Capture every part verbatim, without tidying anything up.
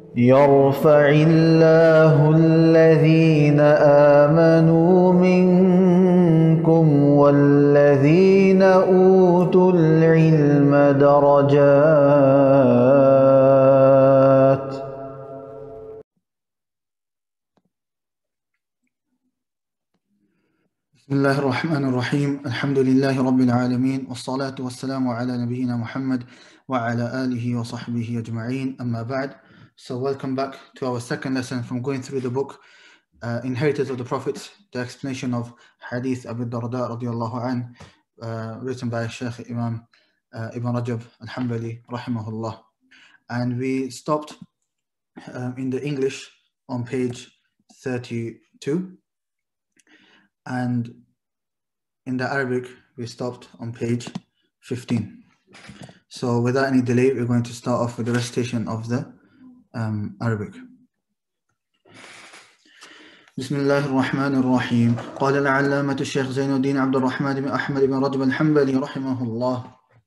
يرفع الله الذين آمنوا منكم والذين أوتوا العلم درجات. بسم الله الرحمن الرحيم. الحمد لله رب العالمين، والصلاة والسلام على نبينا Muhammad وعلى آله وصحبه أجمعين. أما بعد. So welcome back to our second lesson from going through the book uh, Inheritors of the Prophets, the explanation of Hadīth Abi Al-Dardā radiyallahu anh, uh, written by Shaykh Imam uh, Ibn Rajab Al-Hanbalī rahimahullah. And we stopped um, in the English on page thirty-two. And in the Arabic, we stopped on page fifteen. So without any delay, we're going to start off with the recitation of the um, Arabic. بسم الله الرحمن الرحيم. قال العلامة الشيخ زين الدين عبد الرحمن بن أحمد بن رجب الحنبلي رحمه الله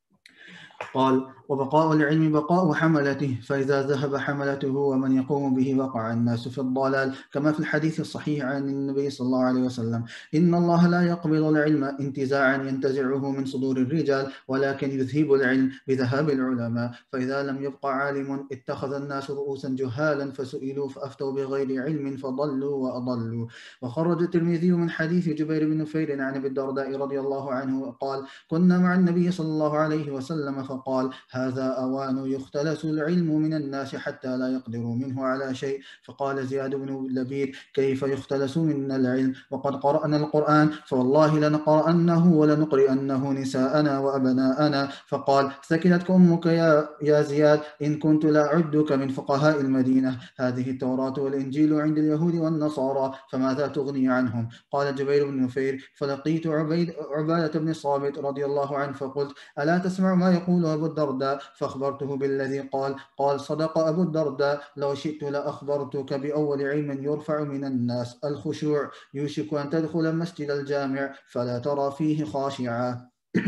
قال: وبقاء العلم بقاء حملته، فإذا ذهب حملته ومن يقوم به وقع الناس في الضلال، كما في الحديث الصحيح عن النبي صلى الله عليه وسلم: إن الله لا يقبض العلم انتزاعا ينتزعه من صدور الرجال، ولكن يذهب العلم بذهاب العلماء، فإذا لم يبق عالم اتخذ الناس رؤوسا جهالا فسئلوا فأفتوا بغير علم فضلوا وأضلوا. وخرج الترمذي من حديث جبير بن نفير عن أبي الدرداء رضي الله عنه قال: كنا مع النبي صلى الله عليه وسلم فقال: هذا أوان يختلس العلم من الناس حتى لا يقدروا منه على شيء. فقال زياد بن لبيد: كيف يختلس منا العلم وقد قرأنا القرآن؟ فوالله لنقرأنه ولنقرئنه نساءنا وأبناءنا. فقال: ثكلتك أمك يا, يا زياد، إن كنت لا أعدك من فقهاء المدينة. هذه التوراة والإنجيل عند اليهود والنصارى، فماذا تغني عنهم؟ قال جبير بن نفير: فلقيت عبيد عبادة بن الصامت رضي الله عنه فقلت: ألا تسمع ما يقول أبو الدرداء؟ فأخبرته بالذي قال. قال: صدق أبو الدرداء، لو شئت لأخبرتك بأول علم يرفع من الناس: الخشوع. يوشك أن تدخل مسجد الجامع فلا ترى فيه خاشعا.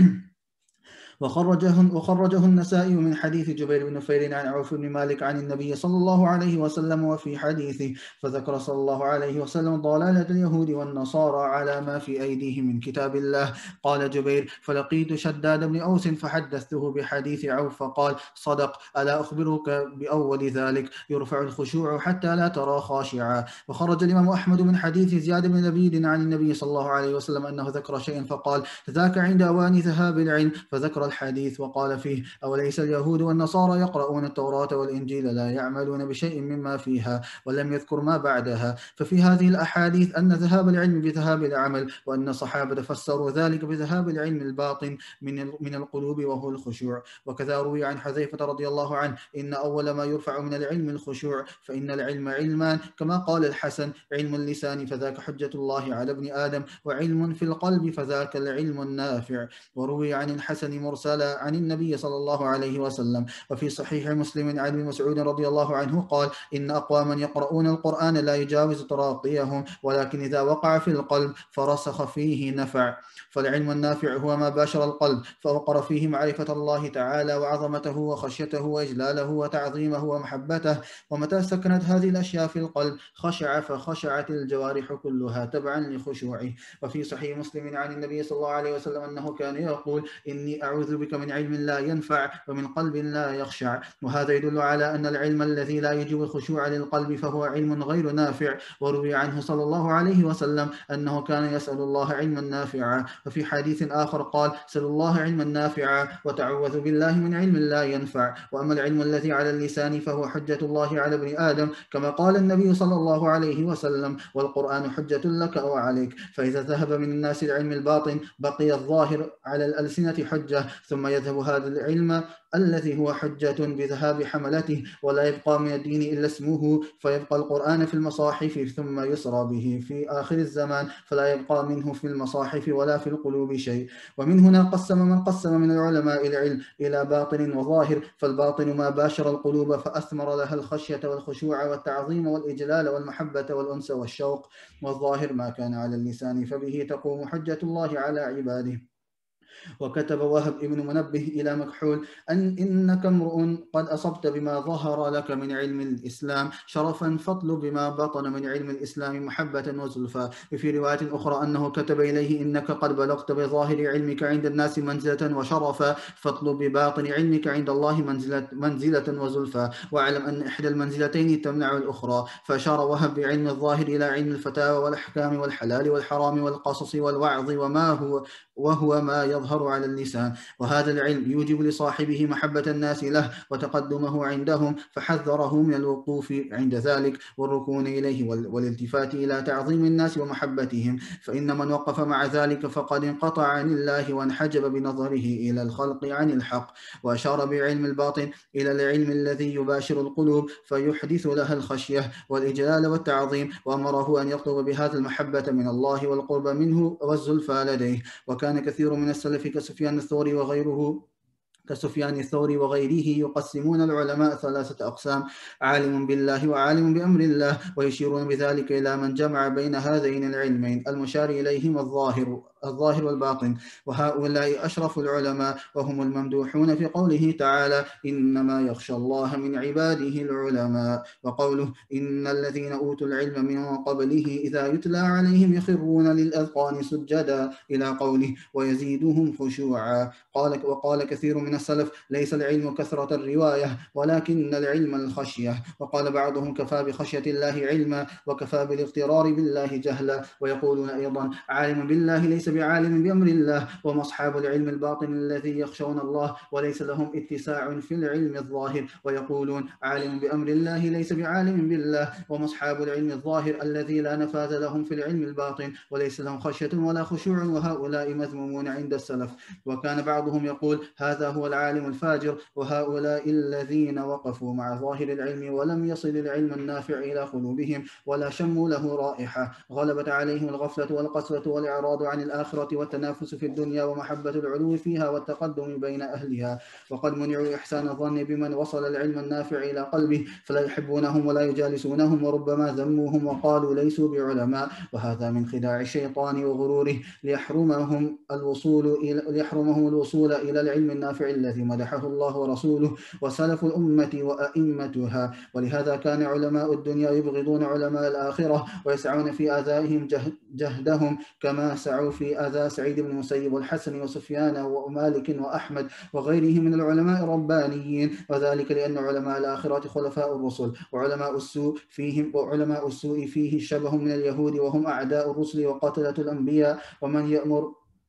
وخرجه, وخرجه النسائي من حديث جبير بن نفير عن عوف بن مالك عن النبي صلى الله عليه وسلم، وفي حديثه: فذكر صلى الله عليه وسلم ضلالة اليهود والنصارى على ما في أيديهم من كتاب الله. قال جبير: فلقيت شداد بن أوس فحدثته بحديث عوف فقال: صدق، ألا أخبرك بأول ذلك؟ يرفع الخشوع حتى لا ترى خاشعا. وخرج الإمام أحمد من حديث زياد بن لبيد عن النبي صلى الله عليه وسلم أنه ذكر شيئا فقال: ذاك عند أوان ذهاب العلم، فذكر الحديث وقال فيه: أوليس اليهود والنصارى يقرؤون التوراة والإنجيل لا يعملون بشيء مما فيها؟ ولم يذكر ما بعدها. ففي هذه الأحاديث أن ذهاب العلم بذهاب العمل، وأن الصحابة فسروا ذلك بذهاب العلم الباطن من من القلوب وهو الخشوع. وكذا روي عن حذيفة رضي الله عنه: إن أول ما يرفع من العلم الخشوع، فإن العلم علمان، كما قال الحسن: علم اللسان فذاك حجة الله على ابن آدم، وعلم في القلب فذاك العلم النافع. وروي عن الحسن مرسلا عن النبي صلى الله عليه وسلم. وفي صحيح مسلم عن ابن مسعود رضي الله عنه قال: إن أقواما يقرؤون القرآن لا يجاوز تراقيهم، ولكن إذا وقع في القلب فرسخ فيه نفع. فالعلم النافع هو ما باشر القلب فوقر فيه معرفة الله تعالى وعظمته وخشيته وإجلاله وتعظيمه ومحبته. ومتى سكنت هذه الأشياء في القلب خشع، فخشعت الجوارح كلها تبعا لخشوعه. وفي صحيح مسلم عن النبي صلى الله عليه وسلم أنه كان يقول: إني أعوذ بك من علم لا ينفع ومن قلب لا يخشع. وهذا يدل على أن العلم الذي لا يجب الخشوع للقلب فهو علم غير نافع. وروي عنه صلى الله عليه وسلم أنه كان يسأل الله علما نافعا. وفي حديث آخر قال: سل الله علما نافعا وتعوذ بالله من علم لا ينفع. وأما العلم الذي على اللسان فهو حجة الله على ابن آدم، كما قال النبي صلى الله عليه وسلم: والقرآن حجة لك أو عليك. فإذا ذهب من الناس العلم الباطن بقي الظاهر على الألسنة حجة، ثم يذهب هذا العلم الذي هو حجة بذهاب حملته، ولا يبقى من الدين إلا اسمه، فيبقى القرآن في المصاحف ثم يسرى به في آخر الزمان، فلا يبقى منه في المصاحف ولا في القلوب شيء. ومن هنا قسم من قسم من العلماء العلم إلى باطن وظاهر. فالباطن ما باشر القلوب فأثمر لها الخشية والخشوع والتعظيم والإجلال والمحبة والأنس والشوق، والظاهر ما كان على اللسان فبه تقوم حجة الله على عباده. وكتب وهب ابن منبه إلى مكحول أن إنك امرؤ قد أصبت بما ظهر لك من علم الإسلام شرفا فاطلب بما بطن من علم الإسلام محبة وزلفى. وفي رواية أخرى أنه كتب إليه إنك قد بلغت بظاهر علمك عند الناس منزلة وشرفا فاطلب بباطن علمك عند الله منزلة, منزلة وزلفى، واعلم أن إحدى المنزلتين تمنع الأخرى. فأشار وهب بعلم الظاهر إلى علم الفتاوى والأحكام والحلال والحرام والقصص والوعظ وما هو وهو ما يظهر على اللسان، وهذا العلم يوجب لصاحبه محبة الناس له وتقدمه عندهم، فحذره من الوقوف عند ذلك والركون إليه والالتفات إلى تعظيم الناس ومحبتهم، فإن من وقف مع ذلك فقد انقطع عن الله وانحجب بنظره إلى الخلق عن الحق. وأشار بعلم الباطن إلى العلم الذي يباشر القلوب فيحدث لها الخشية والإجلال والتعظيم، وأمره أن يطلب بهذا المحبة من الله والقرب منه والزلفى لديه. وكان كثير من السلف كسفيان الثوري وغيره كسفيان الثوري وغيره يقسمون العلماء ثلاثة أقسام: عالم بالله وعالم بأمر الله، ويشيرون بذلك إلى من جمع بين هذين العلمين المشار إليهما الظاهر الظاهر والباطن، وهؤلاء أشرف العلماء وهم الممدوحون في قوله تعالى: إنما يخشى الله من عباده العلماء، وقوله: إن الذين أوتوا العلم من قبله إذا يتلى عليهم يخرون للأذقان سجدا، إلى قوله: ويزيدهم خشوعا. قال وقال كثير من السلف: ليس العلم كثرة الرواية ولكن العلم الخشية. وقال بعضهم: كفى بخشية الله علما وكفى بالاغترار بالله جهلا. ويقولون أيضا: عالم بالله ليس بعالم بأمر الله، وما أصحاب العلم الباطن الذي يخشون الله وليس لهم اتساع في العلم الظاهر. ويقولون: عالم بأمر الله ليس بعالم بالله، وما أصحاب العلم الظاهر الذي لا نفاذ لهم في العلم الباطن وليس لهم خشية ولا خشوع، وهؤلاء مذمومون عند السلف. وكان بعضهم يقول: هذا هو العالم الفاجر، وهؤلاء الذين وقفوا مع ظاهر العلم ولم يصل العلم النافع إلى قلوبهم ولا شموا له رائحة، غلبت عليهم الغفلة والقسوة والإعراض عن الآخرة والتنافس في الدنيا ومحبة العلو فيها والتقدم بين أهلها، وقد منعوا إحسان الظن بمن وصل العلم النافع إلى قلبه فلا يحبونهم ولا يجالسونهم، وربما ذموهم وقالوا ليسوا بعلماء، وهذا من خداع الشيطان وغروره ليحرمهم الوصول إلى ليحرمهم الوصول إلى العلم النافع الذي مدحه الله ورسوله وسلف الأمة وأئمتها. ولهذا كان علماء الدنيا يبغضون علماء الآخرة ويسعون في آذائهم جهدهم كما سعوا في آذى سعيد بن المسيب والحسن وسفيان ومالك وأحمد وغيرهم من العلماء الربانيين، وذلك لأن علماء الآخرة خلفاء الرسل، وعلماء السوء فيهم وعلماء السوء فيه شبه من اليهود وهم أعداء الرسل وقاتلة الأنبياء ومن يأمر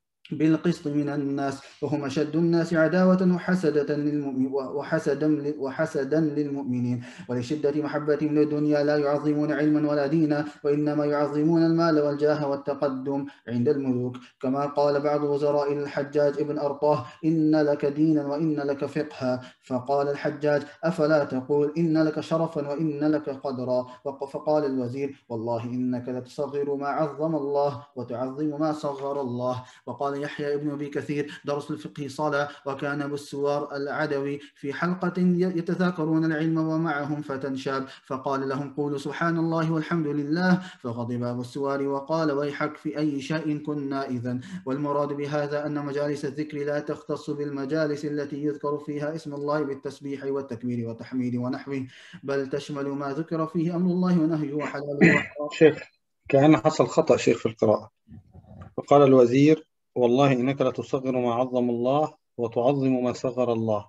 بالقسط من الناس، وهم أشد الناس عداوة وحسدة للمؤمن وحسدا وحسدا للمؤمنين، ولشدة محبتهم للدنيا لا يعظمون علما ولا دينا، وإنما يعظمون المال والجاه والتقدم عند الملوك، كما قال بعض وزراء الحجاج ابن أرطاه: إن لك دينا وإن لك فقها، فقال الحجاج: أفلا تقول إن لك شرفا وإن لك قدرا؟ فقال الوزير: والله إنك لتصغر ما عظم الله وتعظم ما صغر الله. وقال يحيى ابن أبي كثير: درس الفقه صلاة، وكان أبو السوار العدوي في حلقة يتذاكرون العلم ومعهم فتى شاب، فقال لهم: قولوا سبحان الله والحمد لله، فغضب أبو السوار وقال: ويحك في أي شيء كنا إذن. والمراد بهذا أن مجالس الذكر لا تختص بالمجالس التي يذكر فيها اسم الله بالتسبيح والتكبير والتحميد ونحوه، بل تشمل ما ذكر فيه أمر الله ونهيه وحلاله. شيخ كأن حصل خطأ شيخ في القراءة، فقال الوزير: والله إنك لتصغر ما عظم الله وتعظم ما صغر الله.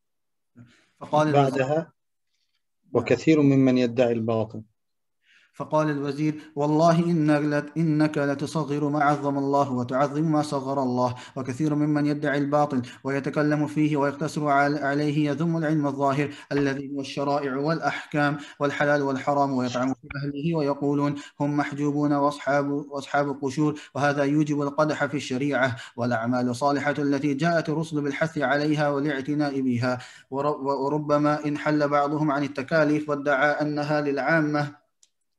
فقال بعدها: وكثير ممن يدعي الباطل. فقال الوزير: والله إنك لتصغر ما عظم الله وتعظم ما صغر الله، وكثير ممن يدعي الباطل ويتكلم فيه ويقتصر عليه يذم العلم الظاهر الذي هو الشرائع والأحكام والحلال والحرام، ويطعن في أهله ويقولون هم محجوبون وأصحاب, وأصحاب القشور، وهذا يوجب القدح في الشريعة والأعمال الصالحة التي جاءت الرسل بالحث عليها والاعتناء بها، وربما انحل بعضهم عن التكاليف وادعى أنها للعامة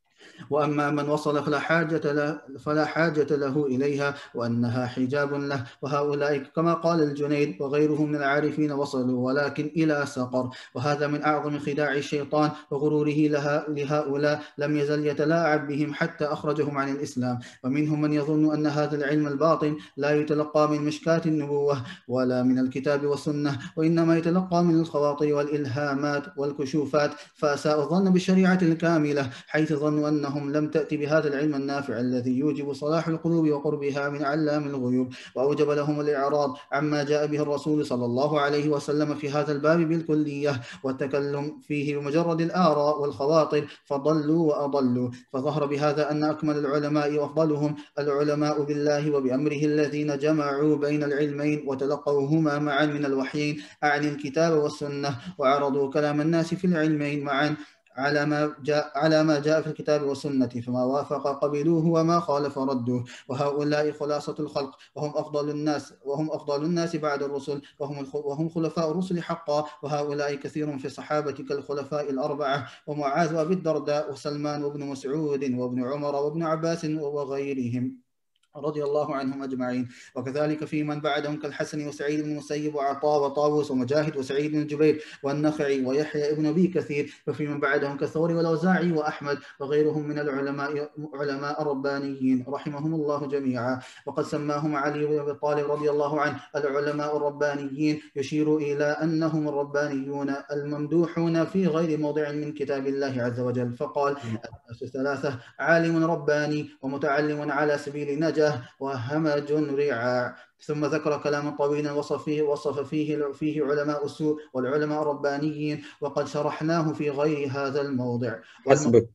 وأما من وصل فلا حاجة له, فلا حاجة له إليها وأنها حجاب له. وهؤلاء كما قال الجنيد وغيرهم من العارفين وصلوا ولكن إلى سقر. وهذا من أعظم خداع الشيطان وغروره لها لهؤلاء، لم يزل يتلاعب بهم حتى أخرجهم عن الإسلام. ومنهم من يظن أن هذا العلم الباطن لا يتلقى من مشكاة النبوة ولا من الكتاب والسنة، وإنما يتلقى من الخواطر والإلهامات والكشوفات، فأساءوا الظن بالشريعة الكاملة حيث ظنوا أنهم لم تأتي بهذا العلم النافع الذي يوجب صلاح القلوب وقربها من علام الغيوب، وأوجب لهم الإعراض عما جاء به الرسول صلى الله عليه وسلم في هذا الباب بالكلية والتكلم فيه بمجرد الآراء والخواطر، فضلوا وأضلوا. فظهر بهذا أن أكمل العلماء وأفضلهم العلماء بالله وبأمره الذين جمعوا بين العلمين وتلقوهما معا من الوحيين، أعني الكتاب والسنة، وعرضوا كلام الناس في العلمين معا على ما جاء على ما جاء في الكتاب والسنة، فما وافق قبلوه وما خالف ردوه. وهؤلاء خلاصة الخلق، وهم أفضل الناس وهم أفضل الناس بعد الرسل، وهم وهم خلفاء الرسل حقا. وهؤلاء كثير في الصحابة كالخلفاء الأربعة ومعاذ وأبي الدرداء وسلمان وابن مسعود وابن عمر وابن عباس وغيرهم رضي الله عنهم أجمعين. وكذلك في من بعدهم كالحسن وسعيد بن المسيب وعطاء وطاووس ومجاهد وسعيد بن جبير والنخعي ويحيى بن أبي كثير، وفي من بعدهم كالثوري والأوزاعي وأحمد وغيرهم من العلماء علماء الربانيين رحمهم الله جميعا. وقد سماهم علي بن أبي طالب رضي الله عنه العلماء الربانيين، يشير إلى أنهم الربانيون الممدوحون في غير موضع من كتاب الله عز وجل، فقال: الناس ثلاثة: عالم رباني ومتعلم على سبيل نجاة وهمج رعاع. ثم ذكر كلاما طويلا وصف فيه, وصف فيه, فيه علماء السوء والعلماء الربانيين، وقد شرحناه في غير هذا الموضع. حسبك.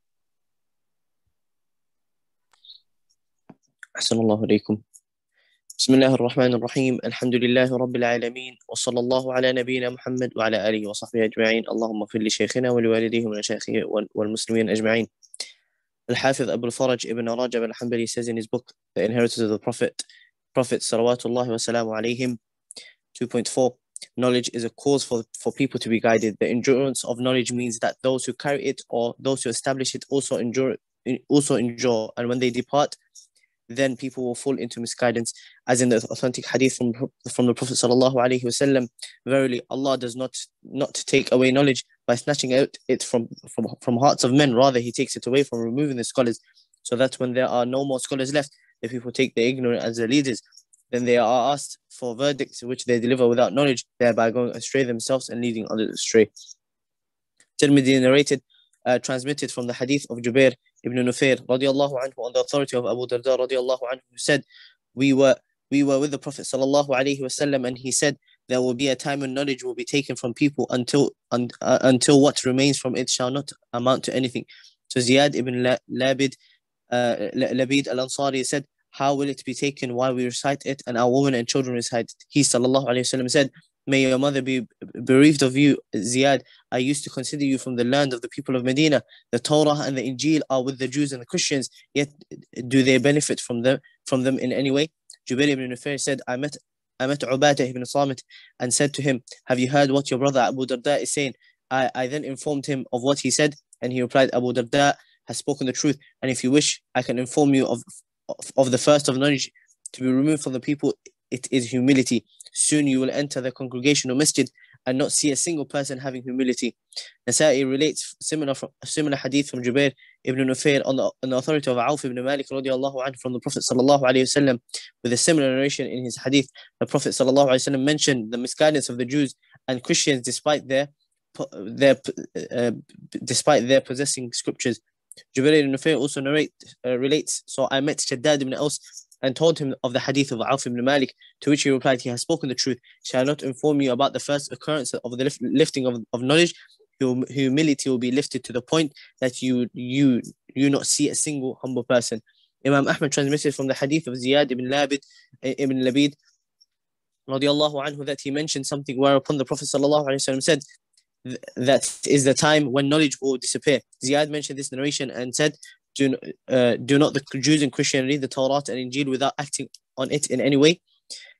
أحسن الله إليكم. بسم الله الرحمن الرحيم. الحمد لله رب العالمين، وصلى الله على نبينا محمد وعلى آله وصحبه أجمعين. اللهم اغفر لشيخنا ولوالديه ولمشايخه والمسلمين أجمعين. Al-Hafidh Abu al-Faraj ibn Rajab Al-Hanbalī says in his book, The Inheritors of the Prophet, Prophet Salawatullahi wa salamu alayhim, two point four, knowledge is a cause for, for people to be guided. The endurance of knowledge means that those who carry it or those who establish it also endure, also endure, and when they depart, then people will fall into misguidance. As in the authentic hadith from, from the Prophet Sallallahu Alaihi Wasallam, verily Allah does not, not take away knowledge by snatching out it from, from, from hearts of men. Rather, He takes it away from removing the scholars, so that when there are no more scholars left, the people take the ignorant as their leaders. Then they are asked for verdicts which they deliver without knowledge, thereby going astray themselves and leading others astray. Tirmidhi narrated, uh, transmitted from the hadith of Jubair ibn Nufair radiallahu anhu on the authority of Abu Dardā radiallahu anhu, who said, we were we were with the Prophet sallallahu alaihi wasallam, and he said, there will be a time when knowledge will be taken from people until un, uh, until what remains from it shall not amount to anything. So Ziyad ibn La, Labid uh, Labid al-Ansari said, how will it be taken while we recite it and our women and children recite it? He sallallahu alaihi wasallam said, may your mother be bereaved of you, Ziyad. I used to consider you from the land of the people of Medina. The Torah and the Injil are with the Jews and the Christians, yet do they benefit from them from them in any way? Jubair ibn Nufair said, I met I met Ubadah ibn Samit and said to him, have you heard what your brother Abu Dardā is saying? I, I then informed him of what he said, and he replied, Abu Dardā has spoken the truth, and if you wish, I can inform you of, of, of the first of knowledge to be removed from the people. It is humility. Soon you will enter the congregation or masjid and not see a single person having humility. Nasa'i relates similar from, similar hadith from Jubair ibn Nufair on the, on the authority of Auf ibn Malik radiallahu anhu from the Prophet sallallahu alayhi wasallam, with a similar narration in his hadith. The Prophet sallallahu alayhi wasallam mentioned the misguidance of the Jews and Christians despite their their uh, despite their possessing scriptures. Jubair ibn Nufair also narrate, uh, relates, so I met Shaddad ibn Aus and told him of the hadith of Auf ibn Malik, to which he replied, he has spoken the truth. Shall I not inform you about the first occurrence of the lift, lifting of, of knowledge? Hum, humility will be lifted to the point that you you you not see a single humble person. Imam Ahmad transmitted from the hadith of Ziyad ibn Labid ibn Labid radiallahu anhu that he mentioned something whereupon the Prophet sallallahu alaihi wasallam said, that is the time when knowledge will disappear. Ziyad mentioned this narration and said, Do, uh, do not the Jews and Christians read the Torah and Injil without acting on it in any way?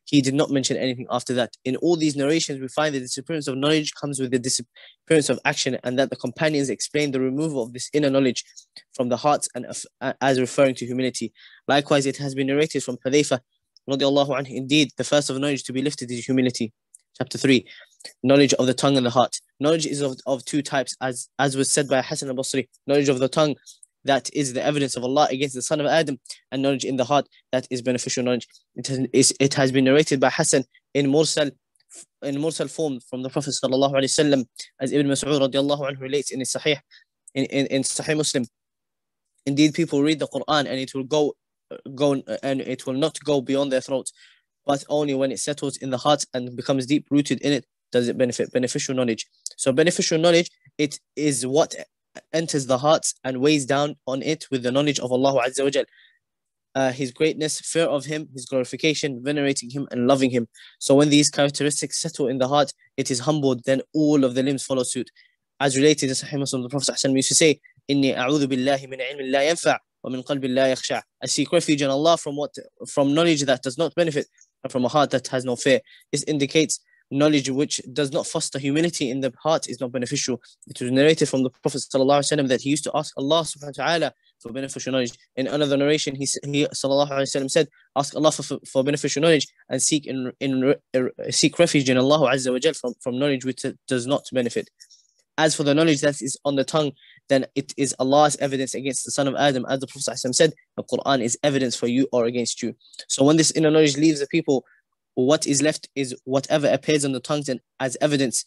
he did not mention anything after that. In all these narrations, we find that the disappearance of knowledge comes with the disappearance of action, and that the companions explain the removal of this inner knowledge from the hearts and uh, as referring to humility. Likewise, it has been narrated from Hadīth radiallahu anhu, indeed, the first of knowledge to be lifted is humility. Chapter three, knowledge of the tongue and the heart. Knowledge is of, of two types, as, as was said by Hasan al-Basri. Knowledge of the tongue, that is the evidence of Allah against the son of Adam, and knowledge in the heart, that is beneficial knowledge. It has, it has been narrated by Hasan in Mursal, in Mursal form from the Prophet sallallahu alaihi wasallam, as Ibn Mas'ud radiallahu anhu relates in his Sahih, in, in, in Sahih Muslim. Indeed, people read the Quran and it will go, go and it will not go beyond their throats, but only when it settles in the heart and becomes deep rooted in it does it benefit. Beneficial knowledge. So beneficial knowledge, it is what enters the hearts and weighs down on it with the knowledge of Allah Azza wa Jal, uh, His greatness, fear of Him, His glorification, venerating Him and loving Him. So when these characteristics settle in the heart, it is humbled, then all of the limbs follow suit. As related in Sahih Muslim, the Prophet ﷺ used to say, Inni a'udhu billahi min ilmin la yanfa' wa min qalbin la yakhsha'. I seek refuge in Allah from what, from knowledge that does not benefit and from a heart that has no fear. This indicates knowledge which does not foster humility in the heart is not beneficial. It was narrated from the Prophet ﷺ that he used to ask Allah subhanahu wa ta'ala for beneficial knowledge. In another narration, he, he ﷺ said, ask Allah for, for beneficial knowledge and seek in, in seek refuge in Allah Azza wa Jal from, from knowledge which does not benefit. As for the knowledge that is on the tongue, then it is Allah's evidence against the son of Adam. As the Prophet ﷺ said, the Quran is evidence for you or against you. So when this inner knowledge leaves the people, what is left is whatever appears on the tongues and as evidence.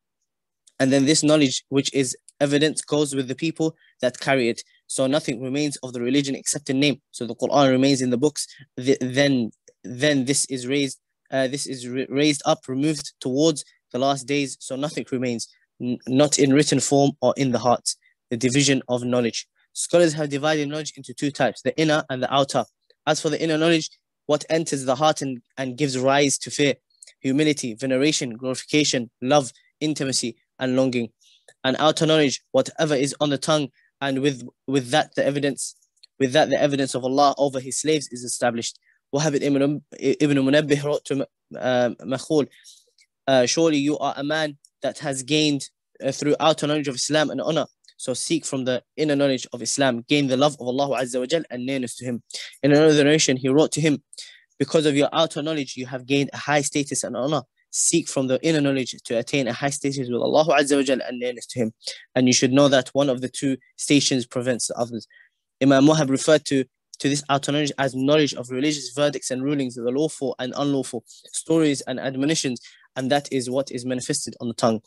And then this knowledge, which is evidence, goes with the people that carry it. So nothing remains of the religion except in name. So the Quran remains in the books. Then, then this is raised, uh, this is raised up, removed towards the last days. So nothing remains, n- not in written form or in the heart. The division of knowledge. Scholars have divided knowledge into two types, the inner and the outer. As for the inner knowledge, what enters the heart and, and gives rise to fear, humility, veneration, glorification, love, intimacy, and longing. And outer knowledge, whatever is on the tongue, and with, with that the evidence, with that the evidence of Allah over His slaves is established. Wahab ibn Munabbih wrote to uh, Makhul, uh, surely you are a man that has gained uh, through outer knowledge of Islam and honor. So seek from the inner knowledge of Islam, gain the love of Allah Azza wa Jal and nearness to Him. In another narration, he wrote to him, because of your outer knowledge, you have gained a high status and honor. Seek from the inner knowledge to attain a high status with Allah Azza wa Jal and nearness to Him. And you should know that one of the two stations prevents the others. Imam Muhab referred to, to this outer knowledge as knowledge of religious verdicts and rulings, the lawful and unlawful, stories and admonitions, and that is what is manifested on the tongue.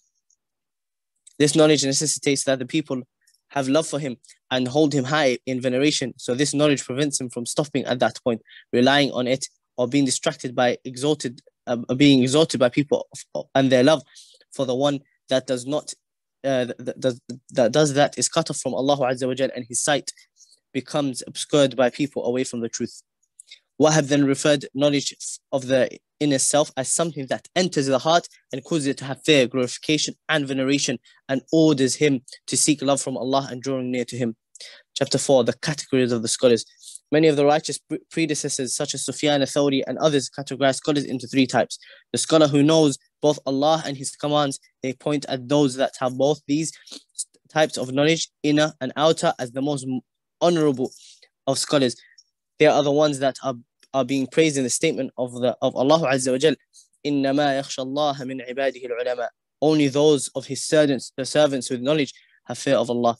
This knowledge necessitates that the people have love for Him and hold Him high in veneration. So this knowledge prevents him from stopping at that point, relying on it, or being distracted by exalted, uh, being exalted by people and their love for the one that does not, uh, that, does, that does that is cut off from Allah Azza wa Jal, and his sight becomes obscured by people away from the truth. Wahab then referred knowledge of the inner self as something that enters the heart and causes it to have fear, glorification, and veneration, and orders him to seek love from Allah and drawing near to Him. Chapter four, the categories of the scholars. Many of the righteous predecessors, such as Sufyan al-Thawri and others, categorize scholars into three types. The scholar who knows both Allah and His commands, they point at those that have both these types of knowledge, inner and outer, as the most honorable of scholars. They are the ones that are are being praised in the statement of the of Allah Azza wa Jal, إِنَّمَا يَخْشَى اللَّهَ مِنْ عِبَادِهِ الْعُلَمَاء. Only those of His servants, the servants with knowledge, have fear of Allah.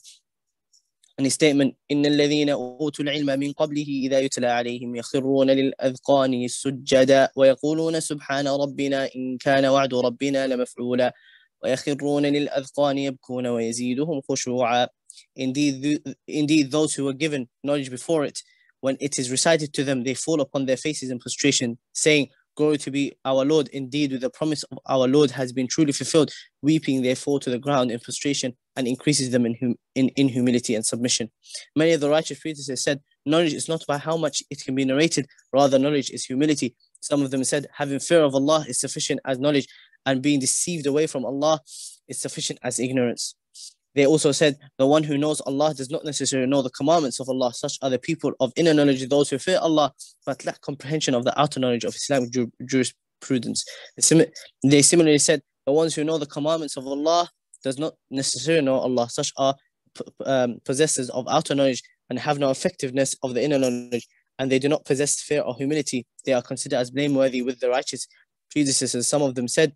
And His statement, إِنَّ الَّذِينَ أُوتُوا الْعِلْمَ مِنْ قَبْلِهِ إِذَا يُتْلَى عَلَيْهِمْ يَخِرُّونَ لِلْأَذْقَانِ سُجَّدًا وَيَقُولُونَ سُبْحَانَ رَبِّنَا إِنْ كَانَ وَعْدُ رَبِّنَا لَمَفْعُولًا وَيَخِرُّونَ لِلْأَذْقَانِ يَبْكُونَ وَيَزِيدُهُمْ خُشُوعًا. Indeed, indeed, those who were given knowledge before it, when it is recited to them, they fall upon their faces in prostration, saying, glory to be our Lord. Indeed, with the promise of our Lord has been truly fulfilled. Weeping, they fall to the ground in frustration and increases them in, hum- in, in humility and submission. Many of the righteous predecessors said, knowledge is not by how much it can be narrated, rather knowledge is humility. Some of them said, having fear of Allah is sufficient as knowledge, and being deceived away from Allah is sufficient as ignorance. They also said, the one who knows Allah does not necessarily know the commandments of Allah. Such are the people of inner knowledge, those who fear Allah, but lack comprehension of the outer knowledge of Islamic ju jurisprudence. They similarly said, the ones who know the commandments of Allah does not necessarily know Allah. Such are um, possessors of outer knowledge and have no effectiveness of the inner knowledge, and they do not possess fear or humility. They are considered as blameworthy with the righteous predecessors. Some of them said,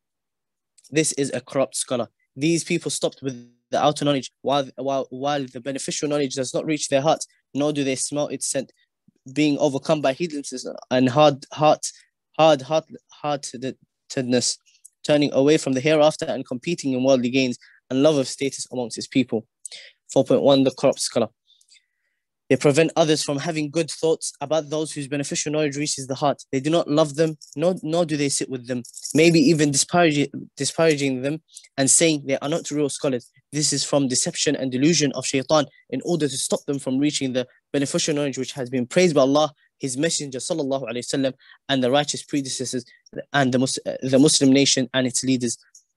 this is a corrupt scholar. These people stopped with the outer knowledge, while, while, while the beneficial knowledge does not reach their hearts, nor do they smell its scent, being overcome by heedlessness and hard heart, hard heart, heartedness, turning away from the hereafter and competing in worldly gains and love of status amongst its people. four point one. The corrupt scholar. They prevent others from having good thoughts about those whose beneficial knowledge reaches the heart. They do not love them, nor, nor do they sit with them, maybe even disparaging, disparaging them and saying they are not real scholars. This is from deception and delusion of shaitan in order to stop them from reaching the beneficial knowledge which has been praised by Allah, His Messenger sallallahu alaihi wasallam, and the righteous predecessors and the, Mus the Muslim nation and its leaders.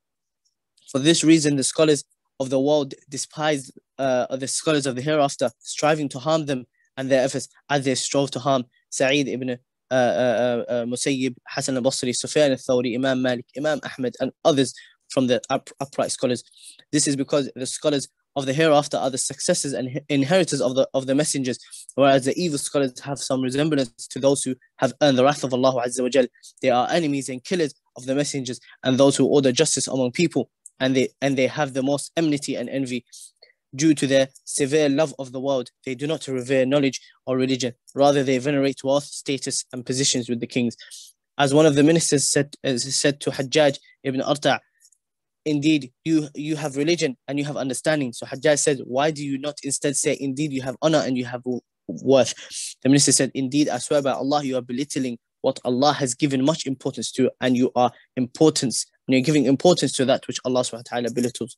For this reason, the scholars of the world despised uh, the scholars of the hereafter, striving to harm them and their efforts as they strove to harm Sa'id ibn uh, uh, uh, Musayyib, Hasan al-Basri, Sufyan al-Thawri, Imam Malik, Imam Ahmed, and others from the up upright scholars. This is because the scholars of the hereafter are the successors and inheritors of the of the messengers, whereas the evil scholars have some resemblance to those who have earned the wrath of Allah Azza wa Jal. They are enemies and killers of the messengers and those who order justice among people, and they and they have the most enmity and envy. Due to their severe love of the world, they do not revere knowledge or religion. Rather, they venerate wealth, status, and positions with the kings. As one of the ministers said, said to Hajjaj ibn Arta', indeed, you, you have religion and you have understanding. So Hajjaj said, why do you not instead say, indeed, you have honor and you have worth? The minister said, indeed, I swear by Allah, you are belittling what Allah has given much importance to, and you are importance, and you're giving importance to that which Allah subhanahu wa ta'ala belittles.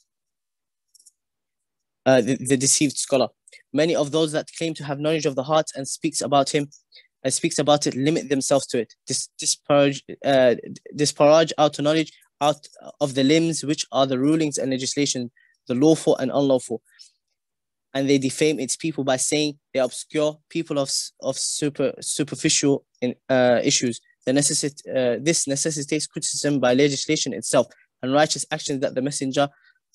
Uh, the, the deceived scholar. Many of those that claim to have knowledge of the heart and speaks about him, and uh, speaks about it, limit themselves to it. Dis, disparage, uh, disparage outer knowledge out of the limbs, which are the rulings and legislation, the lawful and unlawful. And they defame its people by saying they are obscure people of of super superficial in, uh, issues. The necessit uh, this necessitates criticism by legislation itself and righteous actions that the messenger.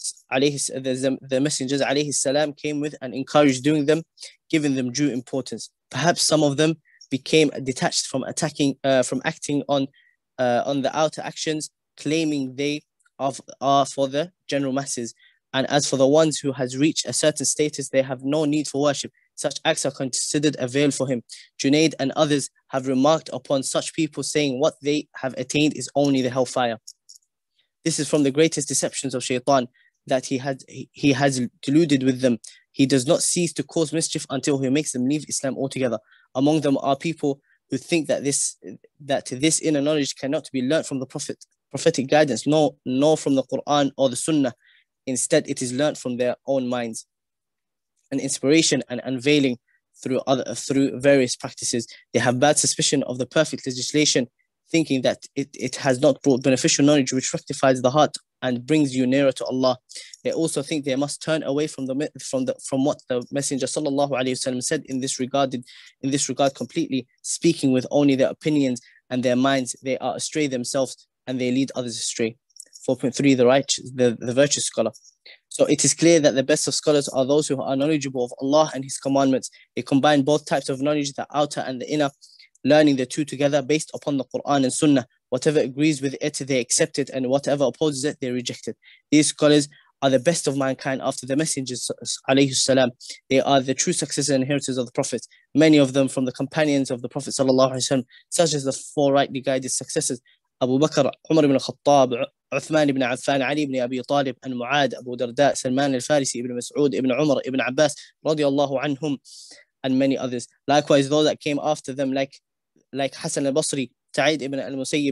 The, the messengers alayhi salam came with and encouraged doing them, giving them due importance. Perhaps some of them became detached from attacking, uh, from acting on, uh, on the outer actions, claiming they are, are for the general masses. And as for the ones who has reached a certain status, they have no need for worship. Such acts are considered a veil for him. Junaid and others have remarked upon such people, saying what they have attained is only the hellfire. This is from the greatest deceptions of shaitan, that he had he has deluded with them. He does not cease to cause mischief until he makes them leave Islam altogether. Among them are people who think that this that this inner knowledge cannot be learnt from the prophet prophetic guidance, nor nor from the Quran or the Sunnah. Instead, it is learnt from their own minds, and inspiration and unveiling through other through various practices. They have bad suspicion of the perfect legislation, thinking that it, it has not brought beneficial knowledge which rectifies the heart and brings you nearer to Allah. They also think they must turn away from the from the from what the Messenger sallallahu alaihi wasallam said in this regard. In this regard, completely speaking with only their opinions and their minds, they are astray themselves and they lead others astray. four point three. The righteous, the the virtuous scholar. So it is clear that the best of scholars are those who are knowledgeable of Allah and His commandments. They combine both types of knowledge, the outer and the inner, learning the two together based upon the Quran and Sunnah. Whatever agrees with it, they accept it, and whatever opposes it, they reject it. These scholars are the best of mankind after the messengers, alayhi salam. They are the true successors and inheritors of the Prophet, many of them from the companions of the Prophet sallallahu alaihi wasallam, such as the four rightly guided successors, Abu Bakr, Umar ibn al-Khattab, Uthman ibn Affan, Ali ibn Abi Talib, and Mu'ad, Abu Darda, Salman al-Farisi, ibn Mas'ud, ibn Umar, ibn Abbas, radiyallahu anhum, and many others. Likewise, those that came after them, like like Hasan al-Basri, Sa'id ibn al-Musayyib,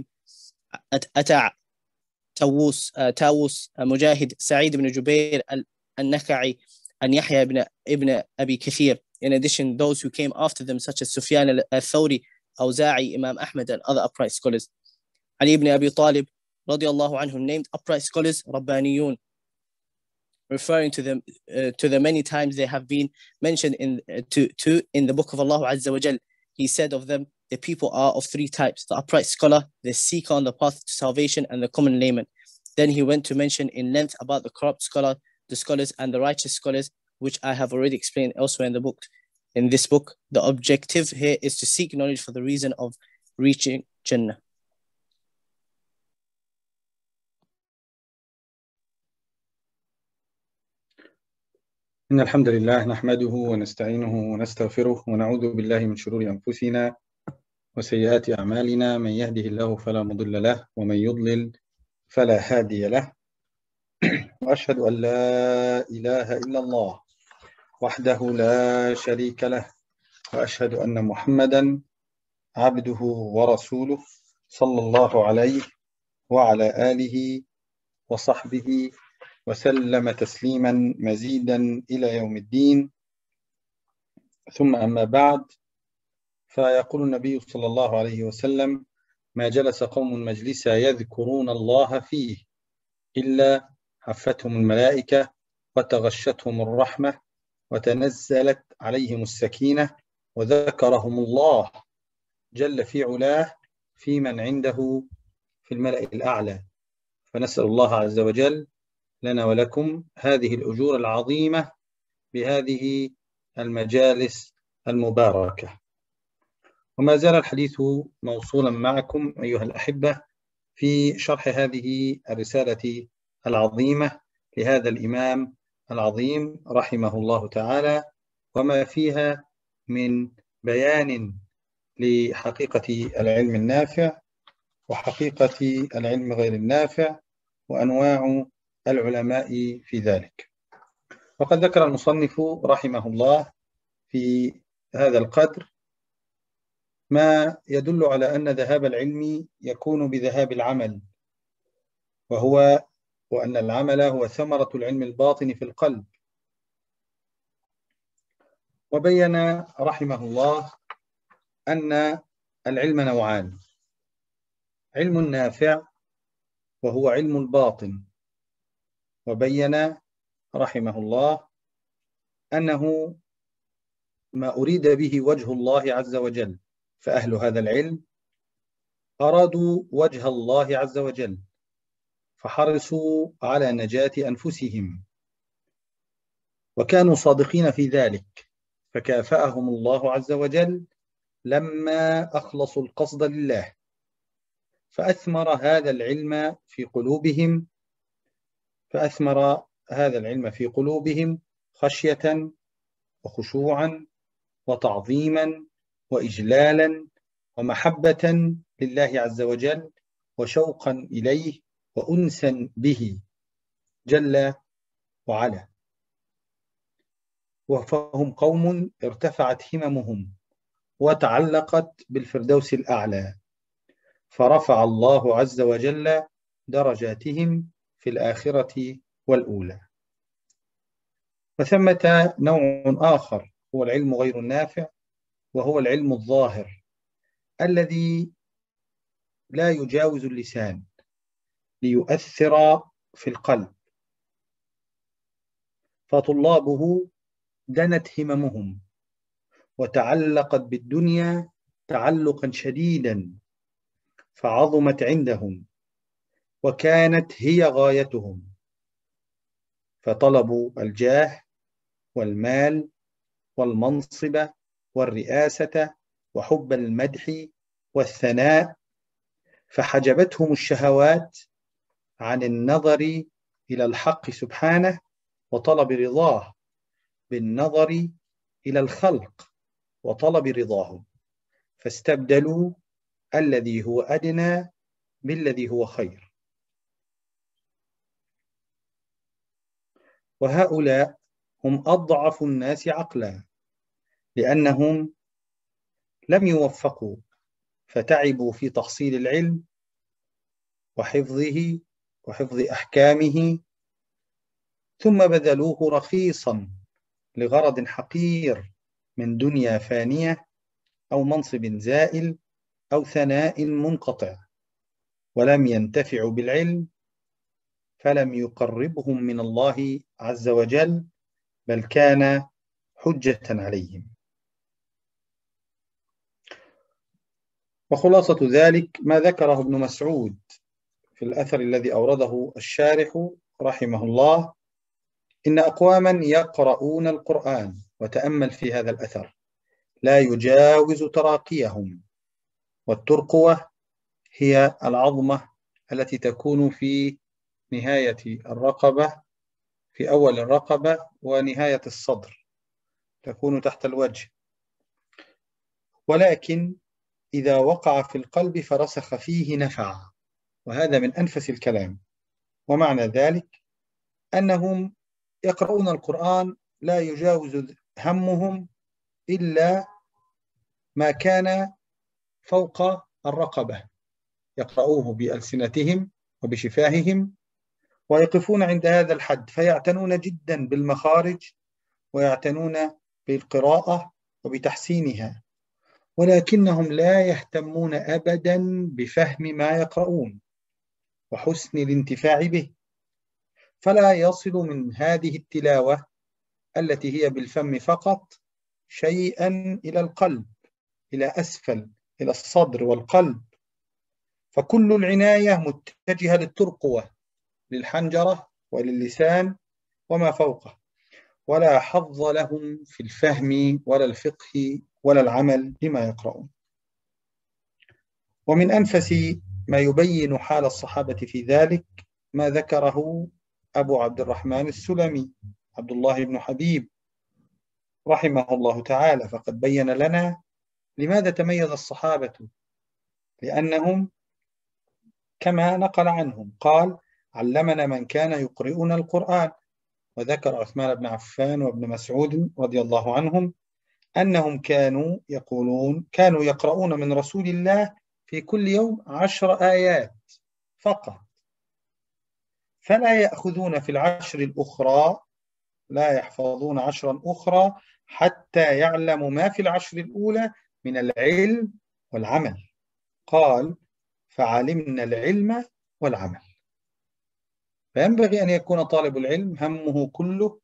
Ata' Tawus, uh, Tawus, uh, Mujahid, Sa'id ibn Jubair, al-Naka'i, and Yahya ibn, ibn Abi Kathir. In addition, those who came after them, such as Sufyan al-Thawri, Awza'i, Imam Ahmed, and other upright scholars. Ali ibn Abi Talib, radiyallahu anhum, named upright scholars Rabbaniyun. referring to them uh, to the many times they have been mentioned in uh, to to in the book of Allah Azza wa Jal. He said of them, the people are of three types: the upright scholar, the seeker on the path to salvation, and the common layman. Then he went to mention in length about the corrupt scholar, the scholars, and the righteous scholars, which I have already explained elsewhere in the book. In this book, the objective here is to seek knowledge for the reason of reaching Jannah. إن الحمد لله نحمده ونستعينه ونستغفره ونعوذ بالله من شرور أنفسنا وسيئات أعمالنا. من يهده الله فلا مضل له ومن يضلل فلا هادي له. وأشهد أن لا إله إلا الله وحده لا شريك له، وأشهد أن محمدا عبده ورسوله صلى الله عليه وعلى آله وصحبه وسلم تسليما مزيدا إلى يوم الدين. ثم أما بعد، فيقول النبي صلى الله عليه وسلم: ما جلس قوم مجلسا يذكرون الله فيه إلا حفتهم الملائكة وتغشتهم الرحمة وتنزلت عليهم السكينة وذكرهم الله جل في علاه في من عنده في الملأ الأعلى. فنسأل الله عز وجل لنا ولكم هذه الأجور العظيمة بهذه المجالس المباركة. وما زال الحديث موصولا معكم أيها الأحبة في شرح هذه الرسالة العظيمة لهذا الإمام العظيم رحمه الله تعالى، وما فيها من بيان لحقيقة العلم النافع وحقيقة العلم غير النافع وأنواع العلماء في ذلك. وقد ذكر المصنف رحمه الله في هذا القدر ما يدل على أن ذهاب العلم يكون بذهاب العمل، وهو وأن العمل هو ثمرة العلم الباطن في القلب. وبين رحمه الله أن العلم نوعان: علم نافع وهو علم الباطن. وبين رحمه الله أنه ما أريد به وجه الله عز وجل، فأهل هذا العلم أرادوا وجه الله عز وجل فحرصوا على نجاة أنفسهم وكانوا صادقين في ذلك، فكافأهم الله عز وجل لما أخلصوا القصد لله، فأثمر هذا العلم في قلوبهم فأثمر هذا العلم في قلوبهم خشية وخشوعا وتعظيما وإجلالا ومحبة لله عز وجل وشوقا إليه وأنسا به جل وعلا. وفهم قوم ارتفعت هممهم وتعلقت بالفردوس الأعلى، فرفع الله عز وجل درجاتهم في الآخرة والأولى. وثمة نوع آخر هو العلم غير النافع، وهو العلم الظاهر الذي لا يجاوز اللسان ليؤثر في القلب، فطلابه دنت هممهم وتعلقت بالدنيا تعلقا شديدا، فعظمت عندهم وكانت هي غايتهم، فطلبوا الجاه والمال والمنصب والرئاسة وحب المدح والثناء، فحجبتهم الشهوات عن النظر إلى الحق سبحانه وطلب رضاه بالنظر إلى الخلق وطلب رضاهم، فاستبدلوا الذي هو أدنى بالذي هو خير. وهؤلاء هم أضعف الناس عقلا، لأنهم لم يوفقوا فتعبوا في تحصيل العلم وحفظه وحفظ أحكامه، ثم بذلوه رخيصا لغرض حقير من دنيا فانية أو منصب زائل أو ثناء منقطع، ولم ينتفعوا بالعلم فلم يقربهم من الله عز وجل بل كان حجة عليهم. وخلاصة ذلك ما ذكره ابن مسعود في الأثر الذي أورده الشارح رحمه الله: إن أقواما يقرؤون القرآن، وتأمل في هذا الأثر، لا يجاوز تراقيهم، والترقوة هي العظمة التي تكون في نهاية الرقبة، في أول الرقبة ونهاية الصدر، تكون تحت الوجه، ولكن إذا وقع في القلب فرسخ فيه نفع، وهذا من أنفس الكلام. ومعنى ذلك أنهم يقرؤون القرآن لا يجاوز همهم إلا ما كان فوق الرقبة، يقرؤوه بألسنتهم وبشفاههم ويقفون عند هذا الحد، فيعتنون جدا بالمخارج ويعتنون بالقراءة وبتحسينها، ولكنهم لا يهتمون أبدا بفهم ما يقرؤون وحسن الانتفاع به، فلا يصل من هذه التلاوة التي هي بالفم فقط شيئا إلى القلب، إلى أسفل، إلى الصدر والقلب، فكل العناية متجهة للترقوة، للحنجرة وللسان وما فوقه، ولا حظ لهم في الفهم ولا الفقه ولا العمل بما يقرؤون. ومن أنفس ما يبين حال الصحابة في ذلك ما ذكره أبو عبد الرحمن السلمي عبد الله بن حبيب رحمه الله تعالى، فقد بين لنا لماذا تميز الصحابة، لأنهم كما نقل عنهم قال: علمنا من كان يقرؤون القرآن. وذكر عثمان بن عفان وابن مسعود رضي الله عنهم أنهم كانوا يقولون كانوا يقرؤون من رسول الله في كل يوم عشر آيات فقط، فلا يأخذون في العشر الأخرى، لا يحفظون عشرا أخرى حتى يعلموا ما في العشر الأولى من العلم والعمل. قال: فعلمنا العلم والعمل. فينبغي أن يكون طالب العلم همه كله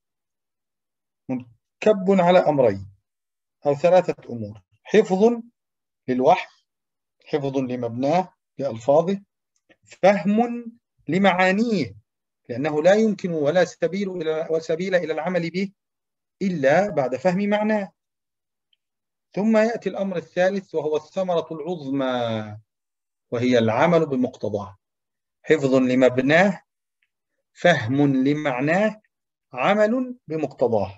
منكب على أمرين أو ثلاثة أمور: حفظ للوحي، حفظ لمبناه لألفاظه، فهم لمعانيه، لأنه لا يمكن ولا سبيل إلى وسبيل إلى العمل به إلا بعد فهم معناه. ثم يأتي الأمر الثالث وهو الثمرة العظمى، وهي العمل بمقتضاه: حفظ لمبناه، فهم لمعناه، عمل بمقتضاه.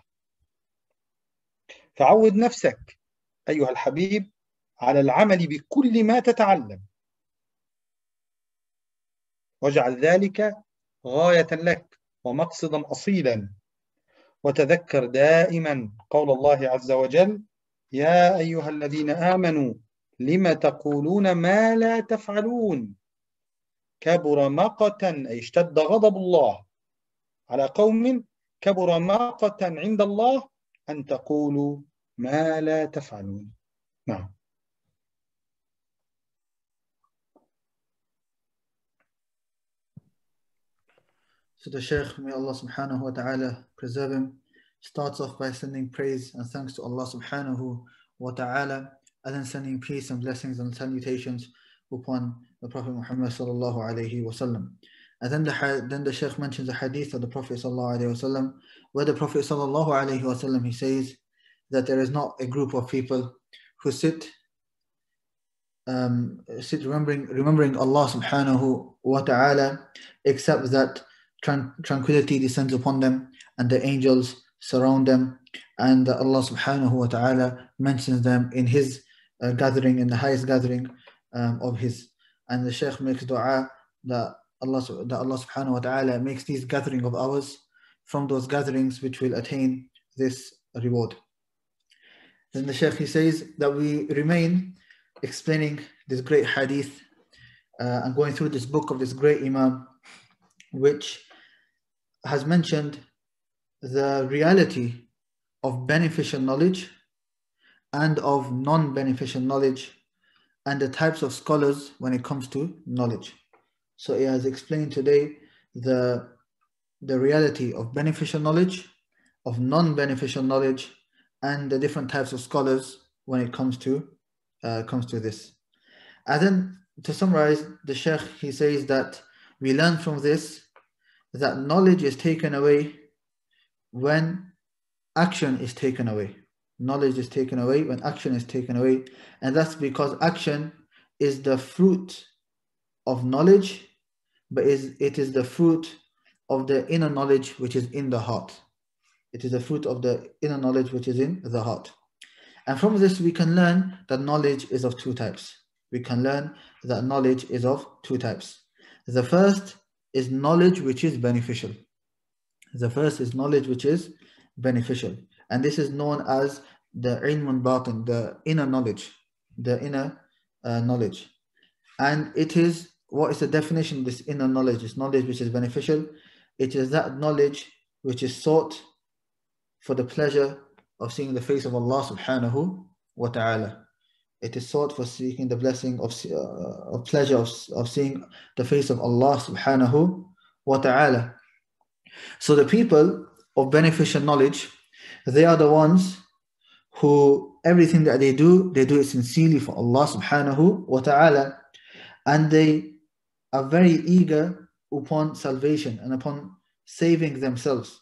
فعود نفسك أيها الحبيب على العمل بكل ما تتعلم، واجعل ذلك غاية لك ومقصدا أصيلا، وتذكر دائما قول الله عز وجل: يا أيها الذين آمنوا لم تقولون ما لا تفعلون، كبر مقتا، أي اشتد غضب الله على قوم، كبر مقتا عند الله أن تقولوا ما لا تفعلون. نعم. So the Shaykh, may Allah subhanahu wa ta'ala preserve him, starts off by sending praise and thanks to Allah subhanahu wa ta'ala, and then sending peace and blessings and salutations upon the Prophet Muhammad sallallahu alayhi wa sallam. And then the, then the Shaykh mentions a hadith of the Prophet sallallahu alayhi wa sallam, where the Prophet sallallahu alayhi wa sallam, he says that there is not a group of people who sit um, sit remembering remembering Allah subhanahu wa ta'ala, except that tran- tranquility descends upon them and the angels surround them, and Allah subhanahu wa ta'ala mentions them in his uh, gathering, in the highest gathering um, of his. And the Shaykh makes dua that Allah, that Allah subhanahu wa ta'ala makes these gathering of ours from those gatherings which will attain this reward. Then the Shaykh, he says that we remain explaining this great hadith uh, and going through this book of this great Imam, which has mentioned the reality of beneficial knowledge and of non-beneficial knowledge, and the types of scholars when it comes to knowledge. So he has explained today the, the reality of beneficial knowledge, of non-beneficial knowledge, and the different types of scholars when it comes to uh, comes to this. And then to summarize, the Shaykh, he says that we learn from this that knowledge is taken away when action is taken away. Knowledge is taken away when action is taken away, and that's because action is the fruit of knowledge, but is it is the fruit of the inner knowledge which is in the heart. It is the fruit of the inner knowledge which is in the heart. And from this we can learn that knowledge is of two types. We can learn that knowledge is of two types. The first is knowledge which is beneficial. The first is knowledge which is beneficial. And this is known as the ilmun batin, the inner knowledge, the inner uh, knowledge. And it is, what is the definition of this inner knowledge? This knowledge which is beneficial. It is that knowledge which is sought for the pleasure of seeing the face of Allah subhanahu wa ta'ala. It is sought for seeking the blessing of, uh, of pleasure of, of seeing the face of Allah subhanahu wa ta'ala. So the people of beneficial knowledge, they are the ones who everything that they do, they do it sincerely for Allah subhanahu wa ta'ala. And they are very eager upon salvation and upon saving themselves.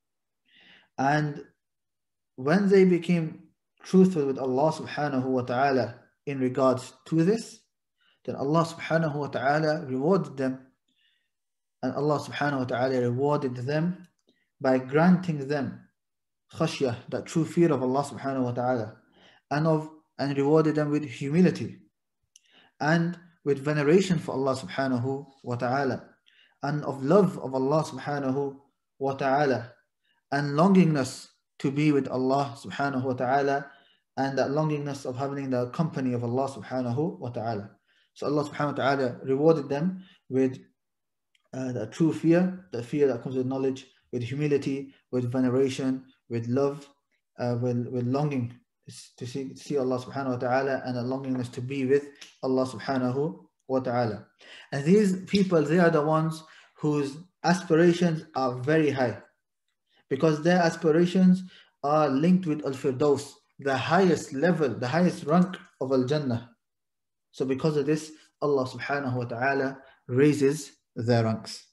And when they became truthful with Allah subhanahu wa ta'ala in regards to this, then Allah subhanahu wa ta'ala rewarded them. And Allah subhanahu wa ta'ala rewarded them by granting them khashyah, that true fear of Allah subhanahu wa ta'ala, and of and rewarded them with humility and with veneration for Allah subhanahu wa ta'ala, and of love of Allah subhanahu wa ta'ala, and longingness to be with Allah subhanahu wa ta'ala, and that longingness of having the company of Allah subhanahu wa ta'ala. So Allah subhanahu wa ta'ala rewarded them with uh, the true fear, the fear that comes with knowledge, with humility, with veneration, with love, uh, with, with longing to see, to see Allah subhanahu wa ta'ala, and a longingness to be with Allah subhanahu wa ta'ala. And these people, they are the ones whose aspirations are very high, because their aspirations are linked with Al-Firdaus, the highest level, the highest rank of Al-Jannah. So because of this, Allah subhanahu wa ta'ala raises their ranks.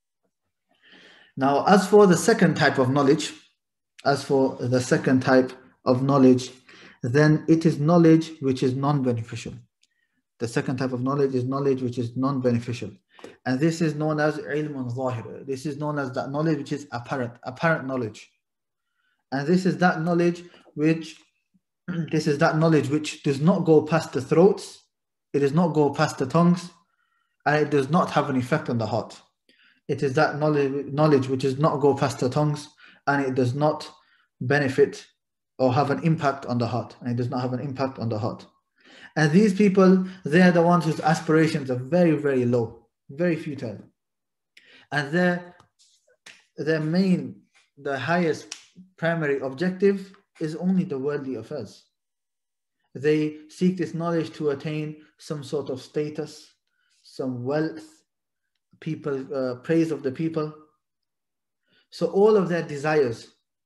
Now, as for the second type of knowledge, as for the second type of knowledge, then it is knowledge which is non-beneficial. The second type of knowledge is knowledge which is non-beneficial. And this is known as ilmun zahir. This is known as that knowledge which is apparent, apparent knowledge. And this is that knowledge which, this is that knowledge which does not go past the throats, it does not go past the tongues, and it does not have an effect on the heart. It is that knowledge, knowledge which does not go past the tongues, and it does not benefit or have an impact on the heart. And it does not have an impact on the heart. And these people, they are the ones whose aspirations are very, very low, very futile. And their, their main, the highest primary objective is only the worldly affairs. They seek this knowledge to attain some sort of status, some wealth, people, uh, praise of the people. So all of their desires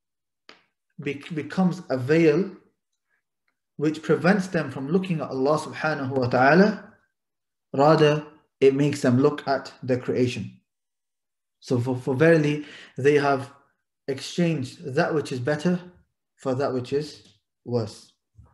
be becomes a veil which prevents them from looking at Allah subhanahu wa ta'ala. Rather, it makes them look at the creation. So for, for verily, they have exchanged that which is better for that which is worse.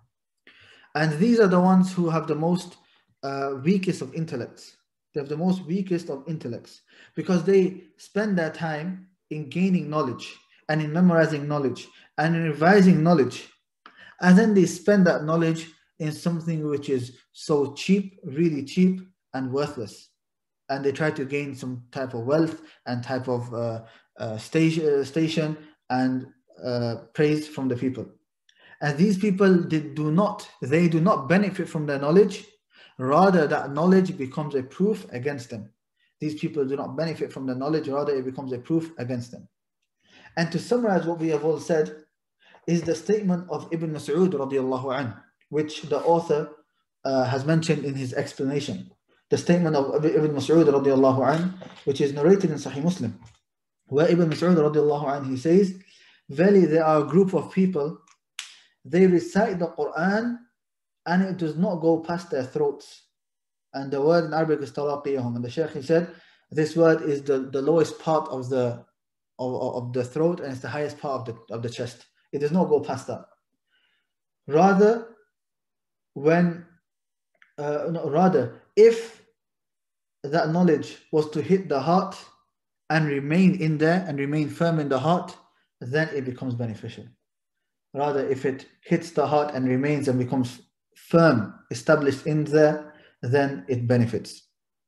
And these are the ones who have the most uh, weakest of intellects. They have the most weakest of intellects, because they spend their time in gaining knowledge and in memorizing knowledge and in revising knowledge. And then they spend that knowledge in something which is so cheap, really cheap and worthless. And they try to gain some type of wealth and type of uh, uh, station, station and uh, praise from the people. And these people did, do not, they do not benefit from their knowledge. Rather, that knowledge becomes a proof against them. These people do not benefit from the knowledge, rather it becomes a proof against them. And to summarize what we have all said, is the statement of Ibn Mas'ud radiallahu anhu, which the author uh, has mentioned in his explanation. the statement of Ibn Mas'ud radiallahu anhu, which is narrated in Sahih Muslim, where Ibn Mas'ud radiallahu anhu, he says, verily there are a group of people, they recite the Quran and it does not go past their throats. And the word in Arabic is taraqiyahum. And the Shaykh, he said, this word is the, the lowest part of the of, of the throat, and it's the highest part of the of the chest. It does not go past that. Rather, when uh, no, rather, if that knowledge was to hit the heart and remain in there and remain firm in the heart, then it becomes beneficial. Rather, if it hits the heart and remains and becomes firm, established in there, then it benefits.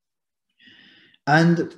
And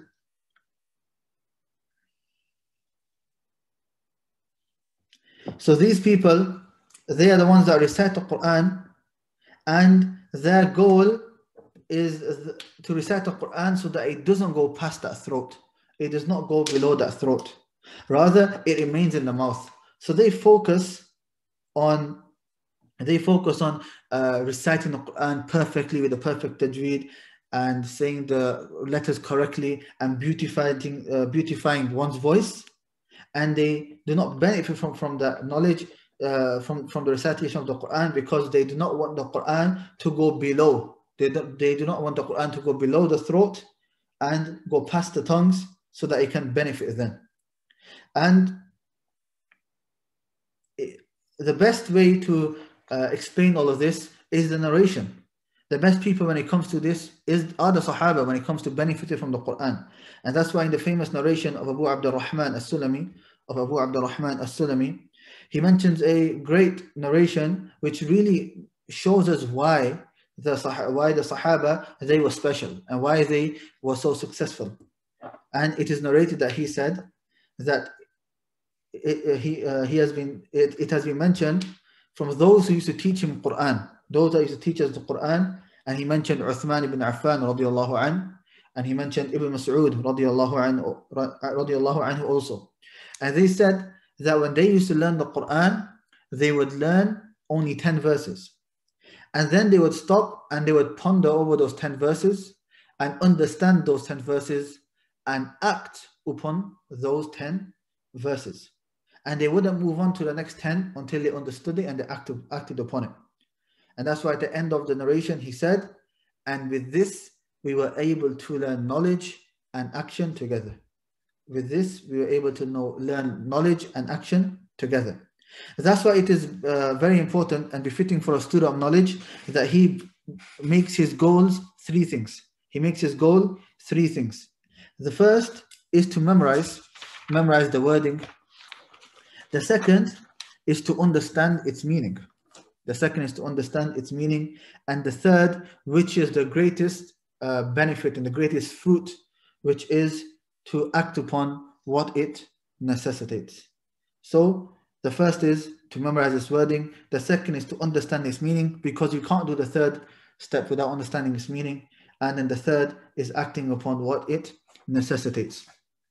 so these people, they are the ones that recite the Quran, and their goal is to recite the Quran so that it doesn't go past that throat. It does not go below that throat. Rather, it remains in the mouth. So they focus on they focus on uh, reciting the Quran perfectly with the perfect tajweed and saying the letters correctly and beautifying uh, beautifying one's voice. And they do not benefit from, from the knowledge, uh, from, from the recitation of the Quran, because they do not want the Quran to go below. They do, they do not want the Quran to go below the throat and go past the tongues so that it can benefit them. And it, the best way to uh, explain all of this is the narration. The best people when it comes to this is are the Sahaba when it comes to benefiting from the Quran. And that's why in the famous narration of Abu Abdul-Rahmān Al-Sulami, of Abu Abdul-Rahmān Al-Sulami, he mentions a great narration which really shows us why the why the Sahaba, they were special and why they were so successful. And it is narrated that he said that it, he uh, he has been it, it has been mentioned from those who used to teach him Quran, those that used to teach us the Quran, and he mentioned Uthman ibn Affan radiallahu anhu, and he mentioned Ibn Mas'ud radiallahu anhu, radiallahu anhu also. And they said that when they used to learn the Quran, they would learn only ten verses. And then they would stop and they would ponder over those ten verses and understand those ten verses and act upon those ten verses. And they wouldn't move on to the next ten until they understood it and they acted, acted upon it. And that's why at the end of the narration he said, and with this we were able to learn knowledge and action together. With this we were able to know, learn knowledge and action together. That's why it is uh, very important and befitting for a student of knowledge that he makes his goals three things. He makes his goal three things. The first is to memorize, memorize the wording. The second is to understand its meaning. The second is to understand its meaning. And the third, which is the greatest uh, benefit and the greatest fruit, which is to act upon what it necessitates. So the first is to memorize its wording. The second is to understand its meaning, because you can't do the third step without understanding its meaning. And then the third is acting upon what it necessitates.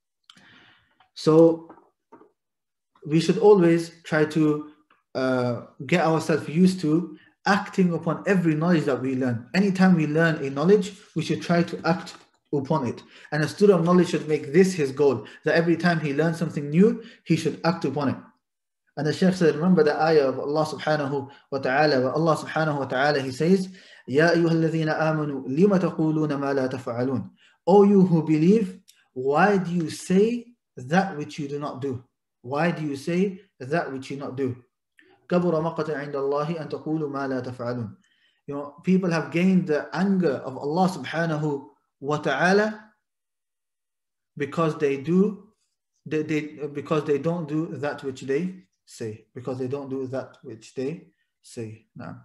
So we should always try to uh, get ourselves used to acting upon every knowledge that we learn. Anytime we learn a knowledge, we should try to act upon it. And a student of knowledge should make this his goal, that every time he learns something new, he should act upon it. And the Shaykh said, remember the ayah of Allah subhanahu wa ta'ala, where Allah subhanahu wa ta'ala, he says, Ya ayyuhalladhina amanu, lima taquluna ma la taf'alun. O you who believe, why do you say that which you do not do? Why do you say that which you not do? كَبُرَ مَقَتًا عِنْدَ اللَّهِ أَن تَقُولُوا مَا لَا تَفْعَلُونَ. You know, people have gained the anger of Allah subhanahu wa ta'ala because they do, they, they, because they don't do that which they say. Because they don't do that which they say. Now.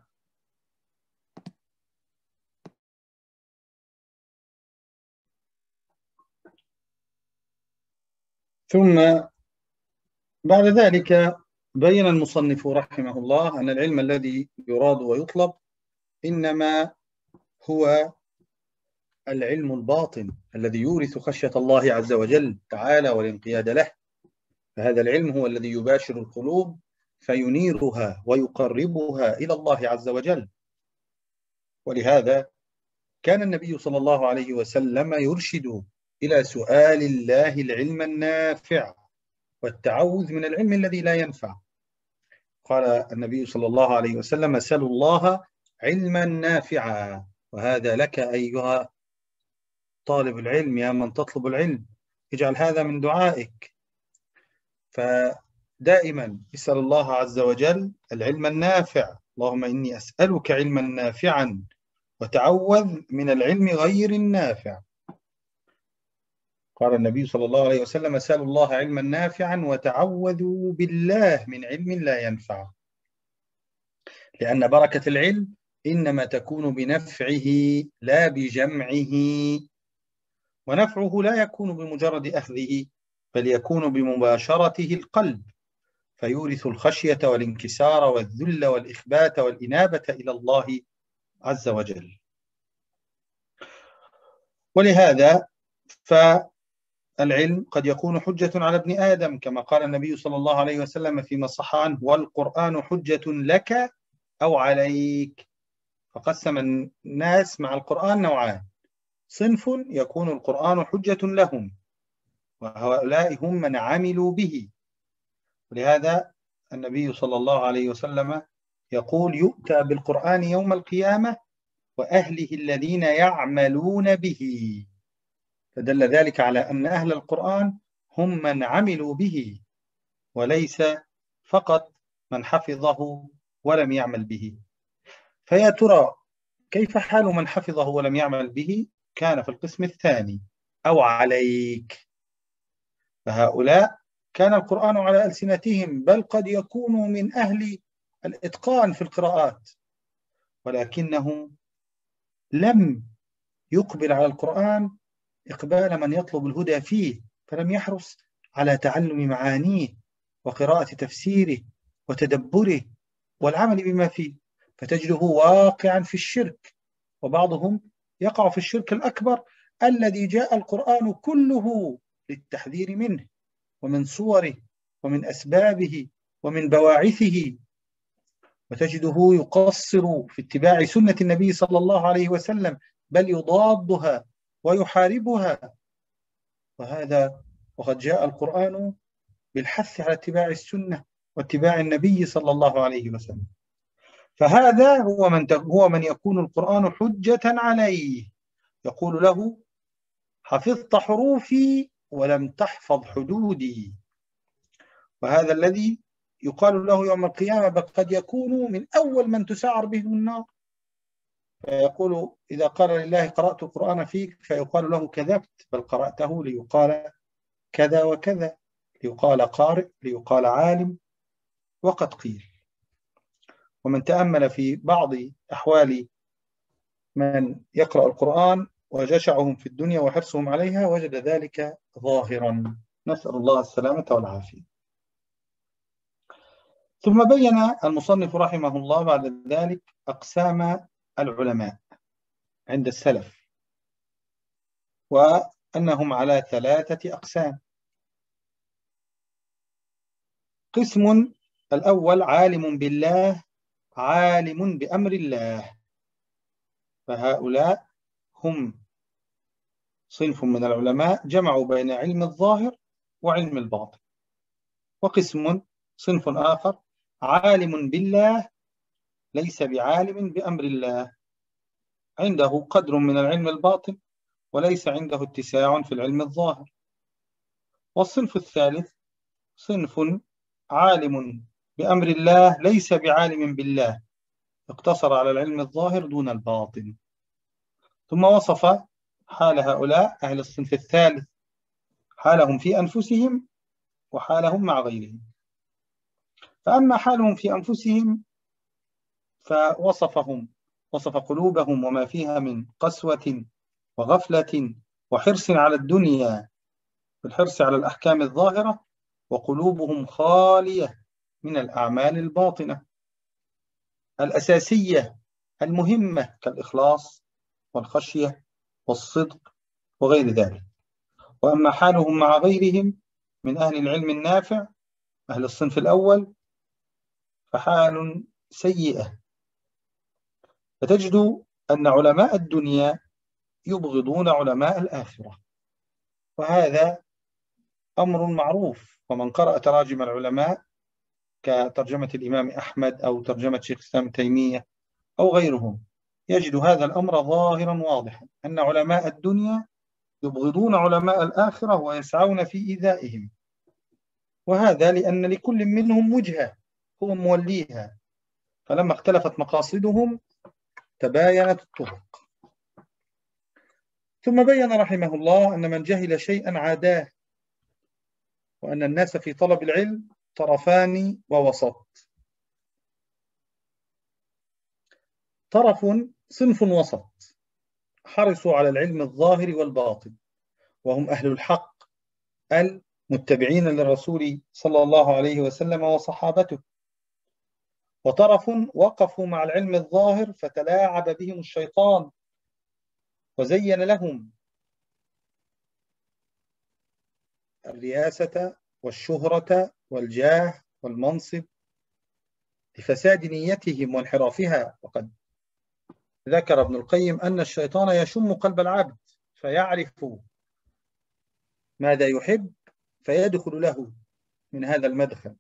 ثم بعد ذلك بين المصنف رحمه الله أن العلم الذي يراد ويطلب إنما هو العلم الباطن الذي يورث خشية الله عز وجل تعالى والانقياد له. فهذا العلم هو الذي يباشر القلوب فينيرها ويقربها إلى الله عز وجل. ولهذا كان النبي صلى الله عليه وسلم يرشد إلى سؤال الله العلم النافع والتعوذ من العلم الذي لا ينفع. قال النبي صلى الله عليه وسلم: سلوا الله علما نافعا. وهذا لك أيها طالب العلم، يا من تطلب العلم، اجعل هذا من دعائك. فدائما اسأل الله عز وجل العلم النافع. اللهم إني أسألك علما نافعا وتعوذ من العلم غير النافع. قال النبي صلى الله عليه وسلم: سألوا الله علما نافعا وتعوذوا بالله من علم لا ينفع. لأن بركة العلم إنما تكون بنفعه لا بجمعه، ونفعه لا يكون بمجرد أخذه، بل يكون بمباشرته القلب، فيورث الخشية والانكسار والذل والإخبات والإنابة إلى الله عز وجل. ولهذا فالعلم قد يكون حجة على ابن آدم، كما قال النبي صلى الله عليه وسلم فيما صح عنه: والقرآن حجة لك أو عليك. فقسم الناس مع القرآن نوعان: صنف يكون القرآن حجة لهم، وهؤلاء هم من عملوا به. ولهذا النبي صلى الله عليه وسلم يقول: يؤتى بالقرآن يوم القيامة وأهله الذين يعملون به. فدل ذلك على أن أهل القرآن هم من عملوا به، وليس فقط من حفظه ولم يعمل به. فيا ترى كيف حال من حفظه ولم يعمل به؟ كان في القسم الثاني: أو عليك. فهؤلاء كان القرآن على ألسنتهم، بل قد يكونوا من أهل الإتقان في القراءات، ولكنه لم يقبل على القرآن إقبال من يطلب الهدى فيه، فلم يحرص على تعلم معانيه وقراءة تفسيره وتدبره والعمل بما فيه، فتجده واقعا في الشرك، وبعضهم يقع في الشرك الأكبر الذي جاء القرآن كله للتحذير منه ومن صوره ومن أسبابه ومن بواعثه، وتجده يقصر في اتباع سنة النبي صلى الله عليه وسلم، بل يضادها ويحاربها. وهذا وقد جاء القرآن بالحث على اتباع السنة واتباع النبي صلى الله عليه وسلم. فهذا هو من هو من يكون القرآن حجة عليه، يقول له: حفظت حروفي ولم تحفظ حدودي. وهذا الذي يقال له يوم القيامة، بل قد يكون من أول من تسعر به النار. فيقول إذا قال لله: قرأت القرآن فيك، فيقال له: كذبت، بل قرأته ليقال كذا وكذا، ليقال قارئ، ليقال عالم، وقد قيل. ومن تأمل في بعض أحوال من يقرأ القرآن وجشعهم في الدنيا وحرصهم عليها وجد ذلك ظاهرا، نسأل الله السلامة والعافية. ثم بين المصنف رحمه الله بعد ذلك أقسام العلماء عند السلف، وأنهم على ثلاثة أقسام. قسم الأول: عالم بالله، عالم بأمر الله. فهؤلاء هم صنف من العلماء جمعوا بين علم الظاهر وعلم الباطن. وقسم صنف آخر: عالم بالله ليس بعالم بأمر الله، عنده قدر من العلم الباطن وليس عنده اتساع في العلم الظاهر. والصنف الثالث صنف عالم بأمر الله ليس بعالم بالله، اقتصر على العلم الظاهر دون الباطن. ثم وصف حال هؤلاء أهل الصنف الثالث، حالهم في أنفسهم وحالهم مع غيرهم. فأما حالهم في أنفسهم فوصفهم وصف قلوبهم وما فيها من قسوة وغفلة وحرص على الدنيا، بالحرص على الأحكام الظاهرة، وقلوبهم خالية من الأعمال الباطنة الأساسية المهمة كالإخلاص والخشية والصدق وغير ذلك. وأما حالهم مع غيرهم من أهل العلم النافع أهل الصنف الأول فحال سيئة. فتجد أن علماء الدنيا يبغضون علماء الآخرة، وهذا أمر معروف. ومن قرأ تراجم العلماء كترجمة الإمام أحمد أو ترجمة شيخ الإسلام ابن تيمية أو غيرهم يجد هذا الأمر ظاهرا واضحا، أن علماء الدنيا يبغضون علماء الآخرة ويسعون في إيذائهم، وهذا لأن لكل منهم وجهة هو موليها، فلما اختلفت مقاصدهم تباينت الطرق. ثم بين رحمه الله أن من جهل شيئا عاداه، وأن الناس في طلب العلم طرفان ووسط. طرف صنف وسط حرصوا على العلم الظاهر والباطن، وهم أهل الحق المتبعين للرسول صلى الله عليه وسلم وصحابته. وطرف وقفوا مع العلم الظاهر فتلاعب بهم الشيطان وزين لهم الرياسة والشهرة والجاه والمنصب لفساد نيتهم وانحرافها. وقد ذكر ابن القيم أن الشيطان يشم قلب العبد فيعرف ماذا يحب فيدخل له من هذا المدخل.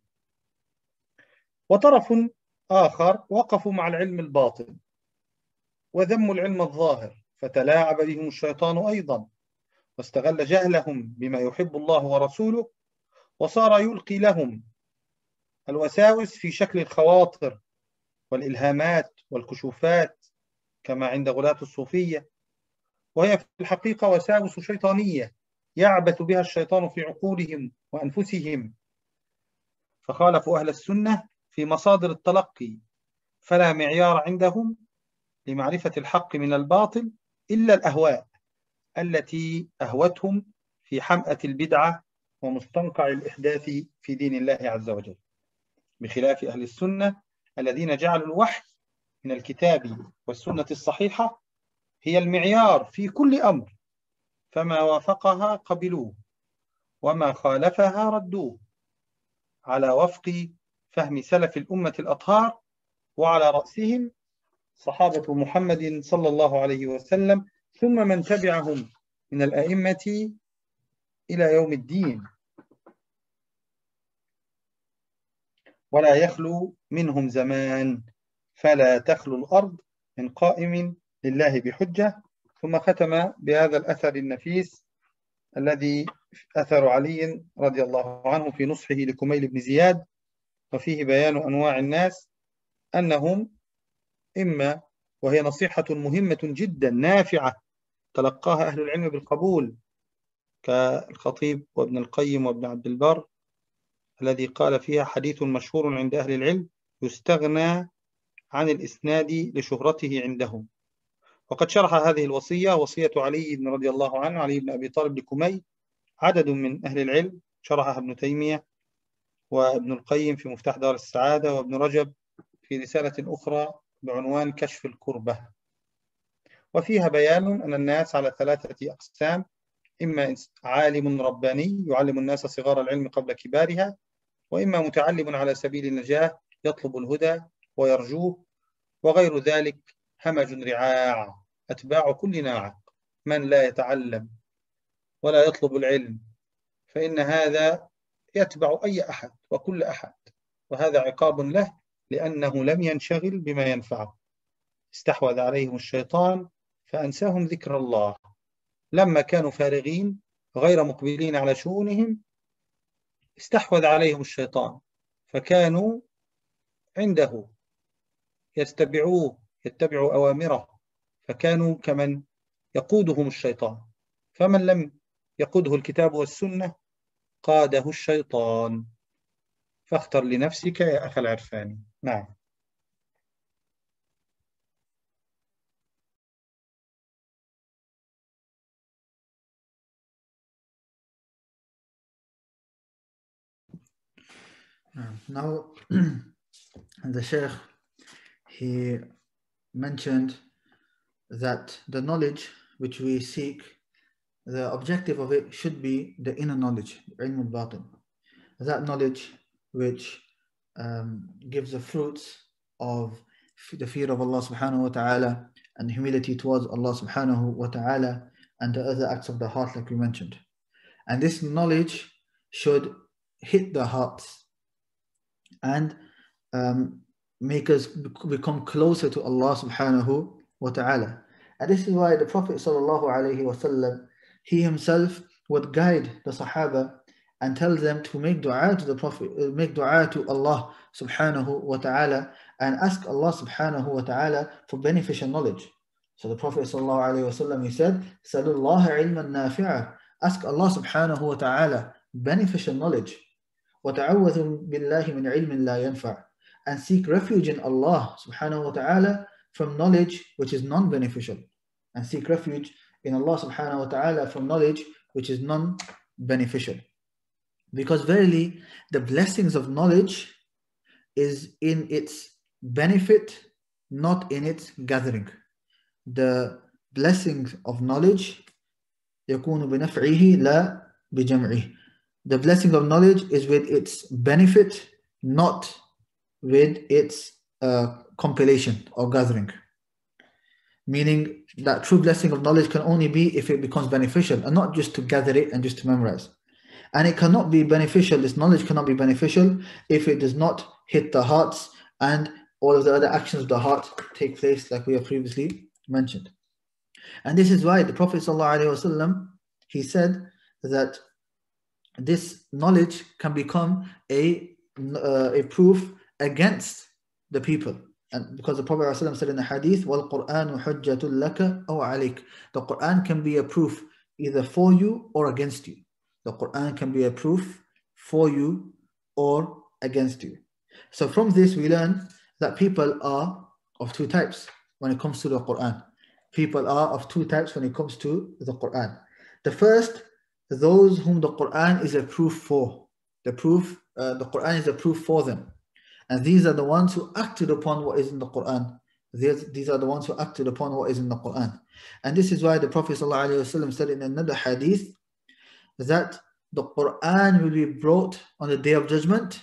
وطرف آخر وقفوا مع العلم الباطن وذموا العلم الظاهر فتلاعب بهم الشيطان أيضا، واستغل جهلهم بما يحب الله ورسوله، وصار يلقي لهم الوساوس في شكل الخواطر والإلهامات والكشوفات كما عند غلاة الصوفية، وهي في الحقيقة وساوس شيطانية يعبث بها الشيطان في عقولهم وأنفسهم. فخالفوا أهل السنة في مصادر التلقي، فلا معيار عندهم لمعرفة الحق من الباطل إلا الأهواء التي أهوتهم في حمأة البدعة ومستنقع الإحداث في دين الله عز وجل، بخلاف أهل السنة الذين جعلوا الوحي من الكتاب والسنة الصحيحة هي المعيار في كل أمر، فما وافقها قبلوه وما خالفها ردوه، على وفق فهم سلف الأمة الأطهار، وعلى رأسهم صحابة محمد صلى الله عليه وسلم، ثم من تبعهم من الأئمة إلى يوم الدين. ولا يخلو منهم زمان، فلا تخلو الأرض من قائم لله بحجة. ثم ختم بهذا الأثر النفيس الذي أثر علي رضي الله عنه في نصحه لكميل بن زياد، وفيه بيان أنواع الناس أنهم إما، وهي نصيحة مهمة جدا نافعة تلقاها أهل العلم بالقبول كالخطيب وابن القيم وابن عبد البر، الذي قال فيها حديث مشهور عند أهل العلم يستغنى عن الإسناد لشهرته عندهم. وقد شرح هذه الوصية وصية علي بن رضي الله عنه علي بن أبي طالب لكمي عدد من أهل العلم، شرحها ابن تيمية وابن القيم في مفتاح دار السعادة، وابن رجب في رسالة أخرى بعنوان كشف الكربة. وفيها بيان أن الناس على ثلاثة أقسام: إما عالم رباني يعلم الناس صغار العلم قبل كبارها، وإما متعلم على سبيل النجاة يطلب الهدى ويرجوه، وغير ذلك همج رعاع أتباع كل ناعق. من لا يتعلم ولا يطلب العلم فإن هذا يتبع أي أحد وكل أحد، وهذا عقاب له لأنه لم ينشغل بما ينفعه. استحوذ عليهم الشيطان فأنساهم ذكر الله، لما كانوا فارغين غير مقبلين على شؤونهم استحوذ عليهم الشيطان فكانوا عنده يتبعوه يتبعوا أوامره، فكانوا كمن يقودهم الشيطان. فمن لم يقوده الكتاب والسنة قاده الشيطان، فاختر لنفسك يا أخي العرفاني. نعم. Now, the Shaykh, he mentioned that the knowledge which we seek, the objective of it should be the inner knowledge, ilm al-batin. That knowledge which um, gives the fruits of the fear of Allah subhanahu wa ta'ala and humility towards Allah subhanahu wa ta'ala, and the other acts of the heart like we mentioned. And this knowledge should hit the hearts and um, make us become closer to Allah subhanahu wa ta'ala. And this is why the Prophet sallallahu alaihi wasallam, he himself would guide the Sahaba and tell them to make dua to the Prophet, make dua to Allah subhanahu wa ta'ala, and ask Allah subhanahu wa ta'ala for beneficial knowledge. So the Prophet sallallahu alaihi wasallam, he said, Salullah ilman nafi'a, ask Allah subhanahu wa ta'ala beneficial knowledge. Wa ta'awwadhu billahi min ilmin la yanfa', and seek refuge in Allah subhanahu wa ta'ala from knowledge which is non-beneficial, and seek refuge in Allah subhanahu wa ta'ala from knowledge which is non-beneficial. Because verily the blessings of knowledge is in its benefit, not in its gathering. The blessings of knowledge يكون بنفعه لا بجمعه. The blessing of knowledge is with its benefit, not with its uh, compilation or gathering. Meaning that true blessing of knowledge can only be if it becomes beneficial, and not just to gather it and just to memorize. And it cannot be beneficial, this knowledge cannot be beneficial if it does not hit the hearts and all of the other actions of the heart take place like we have previously mentioned. And this is why the Prophet ﷺ, he said that this knowledge can become a, uh, a proof against the people. And because the Prophet ﷺ said in the hadith, وَالْقُرْآنُ حُجَّةٌ لَكَ أَوْ عَلَيْكَ, the Quran can be a proof either for you or against you. The Quran can be a proof for you or against you. So from this we learn that people are of two types when it comes to the Quran. People are of two types when it comes to the Quran. The first, those whom the Quran is a proof for. The proof, uh, the Quran is a proof for them. And these are the ones who acted upon what is in the Quran. These, these are the ones who acted upon what is in the Quran. And this is why the Prophet ﷺ said in another hadith that the Quran will be brought on the Day of Judgment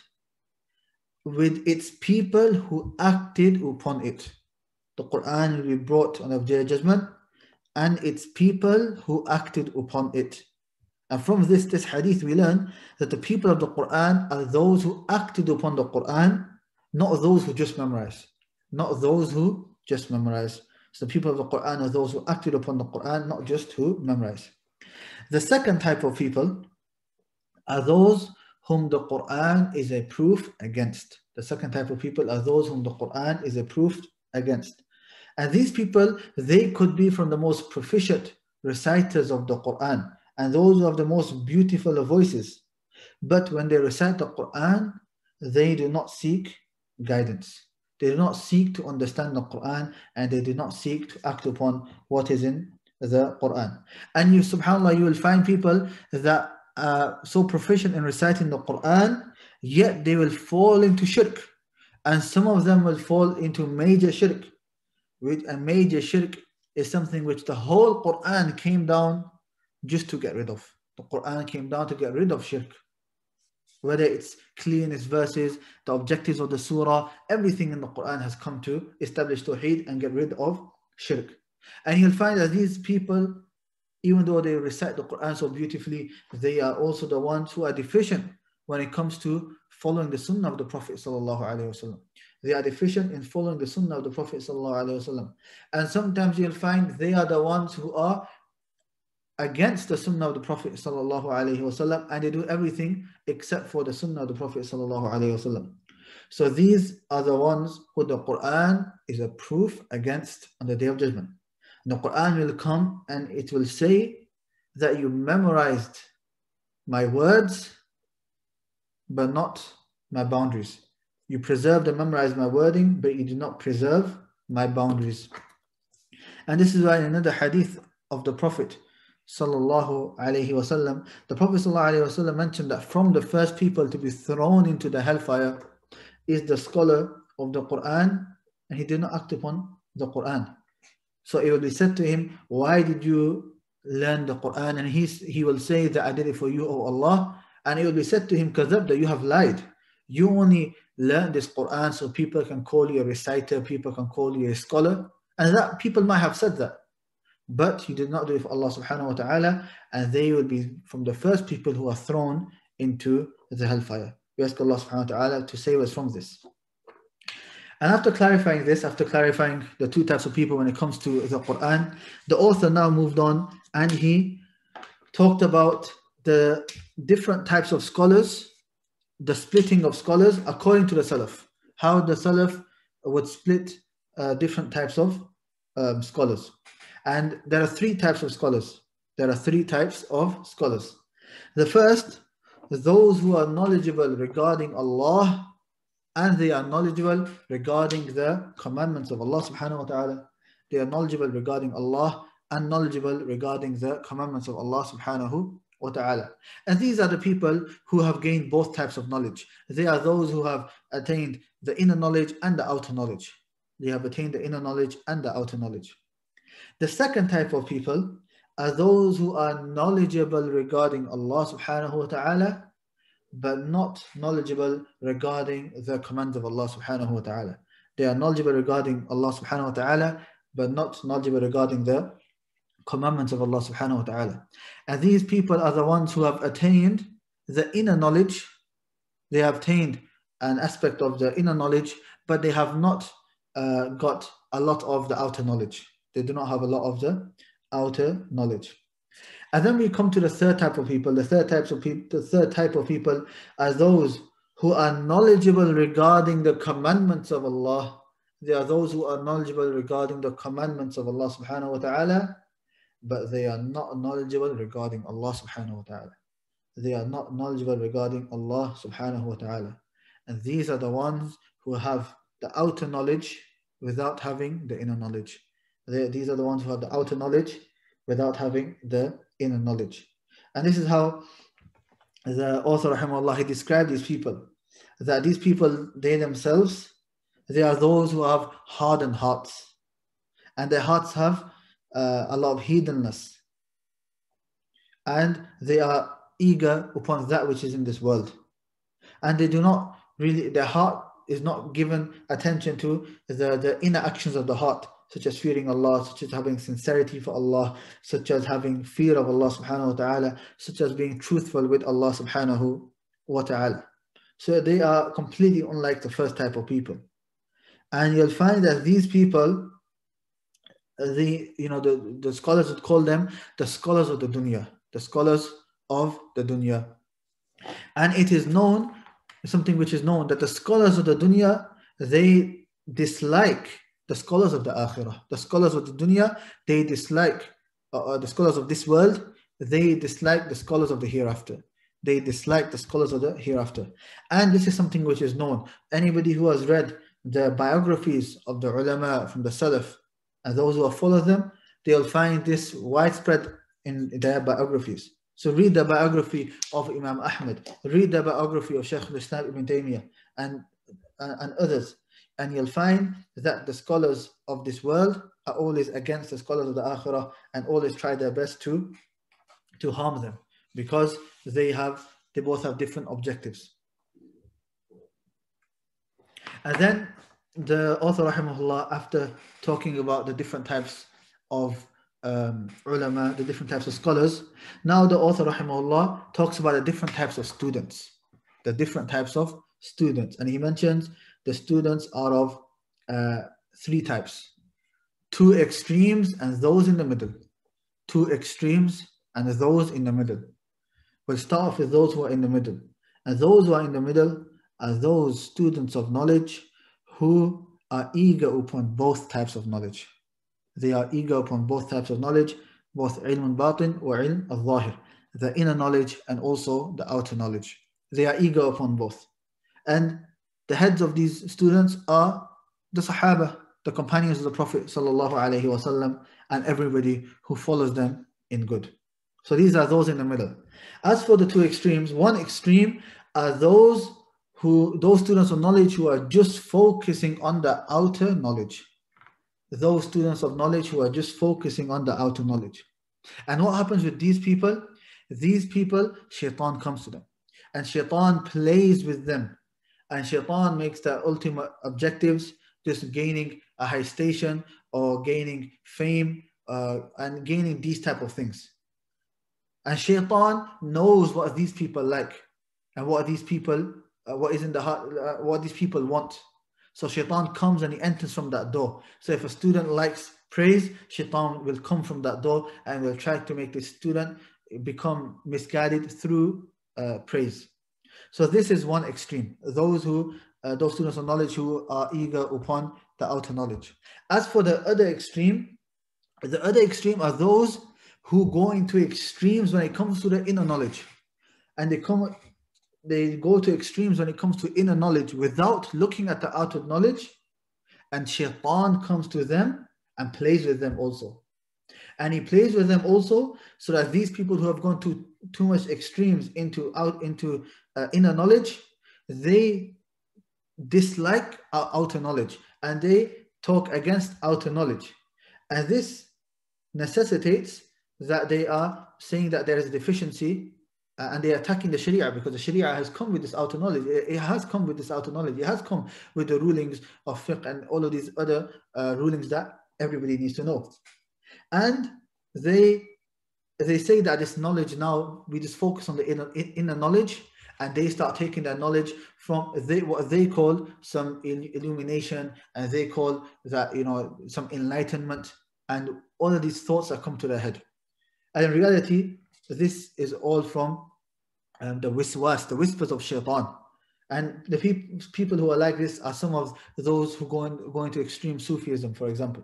with its people who acted upon it. The Quran will be brought on the Day of Judgment and its people who acted upon it. And from this, this hadith we learn that the people of the Quran are those who acted upon the Quran, not those who just memorize. Not those who just memorize. So the people of the Quran are those who acted upon the Quran, not just who memorize. The second type of people are those whom the Quran is a proof against. The second type of people are those whom the Quran is a proof against. And these people, they could be from the most proficient reciters of the Quran and those who have the most beautiful of voices. But when they recite the Quran, they do not seek guidance. They do not seek to understand the Quran, and they do not seek to act upon what is in the Quran. And you, subhanAllah, you will find people that are so proficient in reciting the Quran, yet they will fall into shirk. And some of them will fall into major shirk. Which a major shirk is something which the whole Quran came down just to get rid of. The Quran came down to get rid of shirk. Whether it's clear in its verses, the objectives of the surah, everything in the Quran has come to establish Tawheed and get rid of shirk. And you'll find that these people, even though they recite the Quran so beautifully, they are also the ones who are deficient when it comes to following the sunnah of the Prophet sallallahu alaihi wasallam. They are deficient in following the sunnah of the Prophet sallallahu alaihi wasallam. And sometimes you'll find they are the ones who are against the sunnah of the Prophet sallallahu alaihi wasallam, and they do everything except for the sunnah of the Prophet sallallahu alaihi wasallam. So these are the ones who the Quran is a proof against on the Day of Judgment. And the Quran will come and it will say that you memorized my words but not my boundaries. You preserved and memorized my wording, but you do not preserve my boundaries. And this is why in another hadith of the Prophet sallallahu alaihi wasallam, the Prophet sallallahu alaihi wasallam mentioned that from the first people to be thrown into the hellfire is the scholar of the Quran, and he did not act upon the Quran. So it will be said to him, why did you learn the Quran? And he, he will say that I did it for you, O Allah. And it will be said to him, Kadhab, that you have lied. You only learn this Quran so people can call you a reciter, people can call you a scholar, And that people might have said that, but you did not do it for Allah subhanahu wa ta'ala, and they will be from the first people who are thrown into the hellfire. We ask Allah subhanahu wa ta'ala to save us from this. And after clarifying this, after clarifying the two types of people when it comes to the Quran, the author now moved on and he talked about the different types of scholars, the splitting of scholars according to the Salaf, how the Salaf would split uh, different types of um, scholars. And there are three types of scholars. There are three types of scholars. The first, those who are knowledgeable regarding Allah, and they are knowledgeable regarding the commandments of Allah subhanahu wa ta'ala. They are knowledgeable regarding Allah and knowledgeable regarding the commandments of Allah subhanahu wa ta'ala. And these are the people who have gained both types of knowledge. They are those who have attained the inner knowledge and the outer knowledge. They have attained the inner knowledge and the outer knowledge. The second type of people are those who are knowledgeable regarding Allah subhanahu wa ta'ala, but not knowledgeable regarding the commands of Allah subhanahu wa ta'ala. They are knowledgeable regarding Allah subhanahu wa ta'ala, but not knowledgeable regarding the commandments of Allah subhanahu wa ta'ala. And these people are the ones who have attained the inner knowledge. They have attained an aspect of the inner knowledge, but they have not uh, got a lot of the outer knowledge. They do not have a lot of the outer knowledge. And then we come to the third type of people. The third types of people, the third type of people are those who are knowledgeable regarding the commandments of Allah. They are those who are knowledgeable regarding the commandments of Allah subhanahu wa ta'ala, but they are not knowledgeable regarding Allah subhanahu wa ta'ala. They are not knowledgeable regarding Allah subhanahu wa ta'ala. And these are the ones who have the outer knowledge without having the inner knowledge. They, these are the ones who have the outer knowledge without having the inner knowledge. And this is how the author rahimahullah, he described these people, that these people, they themselves, they are those who have hardened hearts, and their hearts have uh, a lot of heathenness, and they are eager upon that which is in this world, and they do not really, their heart is not given attention to the, the inner actions of the heart, such as fearing Allah, such as having sincerity for Allah, such as having fear of Allah subhanahu wa ta'ala, such as being truthful with Allah subhanahu wa ta'ala. So they are completely unlike the first type of people. And you'll find that these people, the you know the, the scholars would call them the scholars of the dunya, the scholars of the dunya. And it is known, something which is known, that the scholars of the dunya, they dislike the scholars of the akhirah. The scholars of the dunya, they dislike, uh, the scholars of this world, they dislike the scholars of the hereafter. They dislike the scholars of the hereafter. And this is something which is known. Anybody who has read the biographies of the ulama from the Salaf, and those who have followed them, they'll find this widespread in their biographies. So read the biography of Imam Ahmad, read the biography of Shaykh Islam Ibn Taymiyyah, and, and, and others. And you'll find that the scholars of this world are always against the scholars of the akhirah and always try their best to, to harm them, because they have they both have different objectives. And then the author rahimahullah, after talking about the different types of um, ulama, the different types of scholars, now the author rahimahullah talks about the different types of students, the different types of students. And he mentions the students are of uh, three types: two extremes and those in the middle. Two extremes and those in the middle. We'll start off with those who are in the middle. And those who are in the middle are those students of knowledge who are eager upon both types of knowledge. They are eager upon both types of knowledge, both ilm al-batin or ilm al-zahir, the inner knowledge and also the outer knowledge. They are eager upon both. And the heads of these students are the Sahaba, the companions of the Prophet sallallahu alaihi wasallam, and everybody who follows them in good. So these are those in the middle. As for the two extremes, one extreme are those who, those students of knowledge who are just focusing on the outer knowledge. Those students of knowledge who are just focusing on the outer knowledge. And what happens with these people? These people, shaitan comes to them. And shaitan plays with them. And shaitan makes their ultimate objectives just gaining a high station, or gaining fame uh, and gaining these type of things. And shaitan knows what these people like and what these people, uh, what is in the heart, uh, what these people want. So shaitan comes and he enters from that door. So if a student likes praise, shaitan will come from that door and will try to make the student become misguided through uh, praise. So this is one extreme. Those who, uh, those students of knowledge who are eager upon the outer knowledge. As for the other extreme, the other extreme are those who go into extremes when it comes to the inner knowledge, and they come, they go to extremes when it comes to inner knowledge without looking at the outer knowledge, and shaitan comes to them and plays with them also. And he plays with them also so that these people who have gone to too much extremes into out into uh, inner knowledge, they dislike our outer knowledge and they talk against outer knowledge. And this necessitates that they are saying that there is a deficiency uh, and they are attacking the Sharia, because the Sharia has come with this outer knowledge. It, it has come with this outer knowledge. It has come with the rulings of fiqh and all of these other uh, rulings that everybody needs to know. And they they say that this knowledge now, we just focus on the inner, inner knowledge, and they start taking that knowledge from they, what they call some illumination, and they call that, you know, some enlightenment, and all of these thoughts that come to their head. And in reality, this is all from um, the wiswas, the whispers of shaitan. And the pe people who are like this are some of those who go, in, go into extreme Sufism, for example.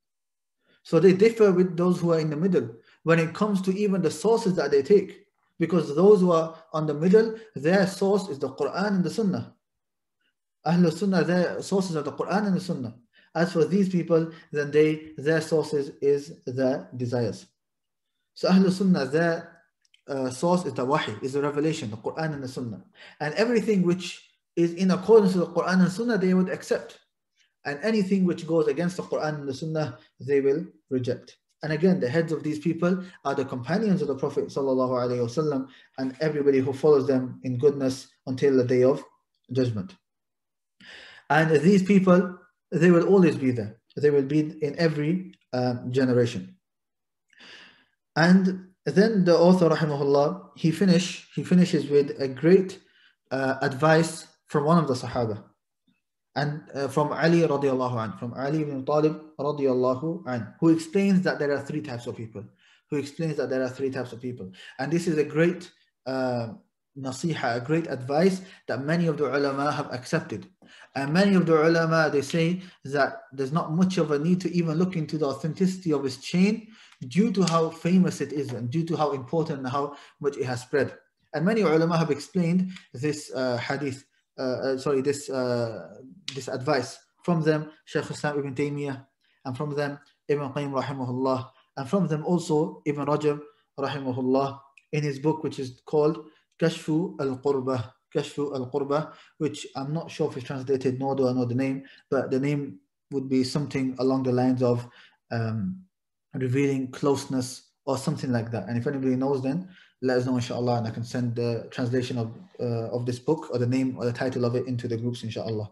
So they differ with those who are in the middle when it comes to even the sources that they take. Because those who are on the middle, their source is the Quran and the Sunnah. Ahlul Sunnah, their sources are the Quran and the Sunnah. As for these people, then they, their sources is their desires. So Ahlul Sunnah, their uh, source is the Wahy, is the revelation, the Quran and the Sunnah. And everything which is in accordance with the Quran and Sunnah, they would accept. And anything which goes against the Quran and the Sunnah, they will reject. And again, the heads of these people are the companions of the Prophet ﷺ, and everybody who follows them in goodness until the day of judgment. And these people, they will always be there. They will be in every um, generation. And then the author, rahimahullah, he finish he finishes with a great uh, advice from one of the Sahaba. And uh, from Ali radiallahu anhu, from Ali ibn Talib radiallahu anhu, who explains that there are three types of people. Who explains that there are three types of people. And this is a great uh, nasiha, a great advice that many of the ulama have accepted. And many of the ulama, they say that there's not much of a need to even look into the authenticity of his chain due to how famous it is and due to how important and how much it has spread. And many ulama have explained this uh, hadith, Uh, uh, sorry, this uh, this advice. From them, Shaykh Islam Ibn Taymiyyah, and from them, Ibn Qayyim rahimahullah, and from them also Ibn Rajab rahimahullah in his book, which is called Kashfu Al-Qurbah, Kashfu Al-Qurbah, which I'm not sure if it's translated, nor do I know the name, but the name would be something along the lines of um, revealing closeness or something like that. And if anybody knows, then let us know, inshallah, and I can send the translation of uh, of this book or the name or the title of it into the groups, inshallah.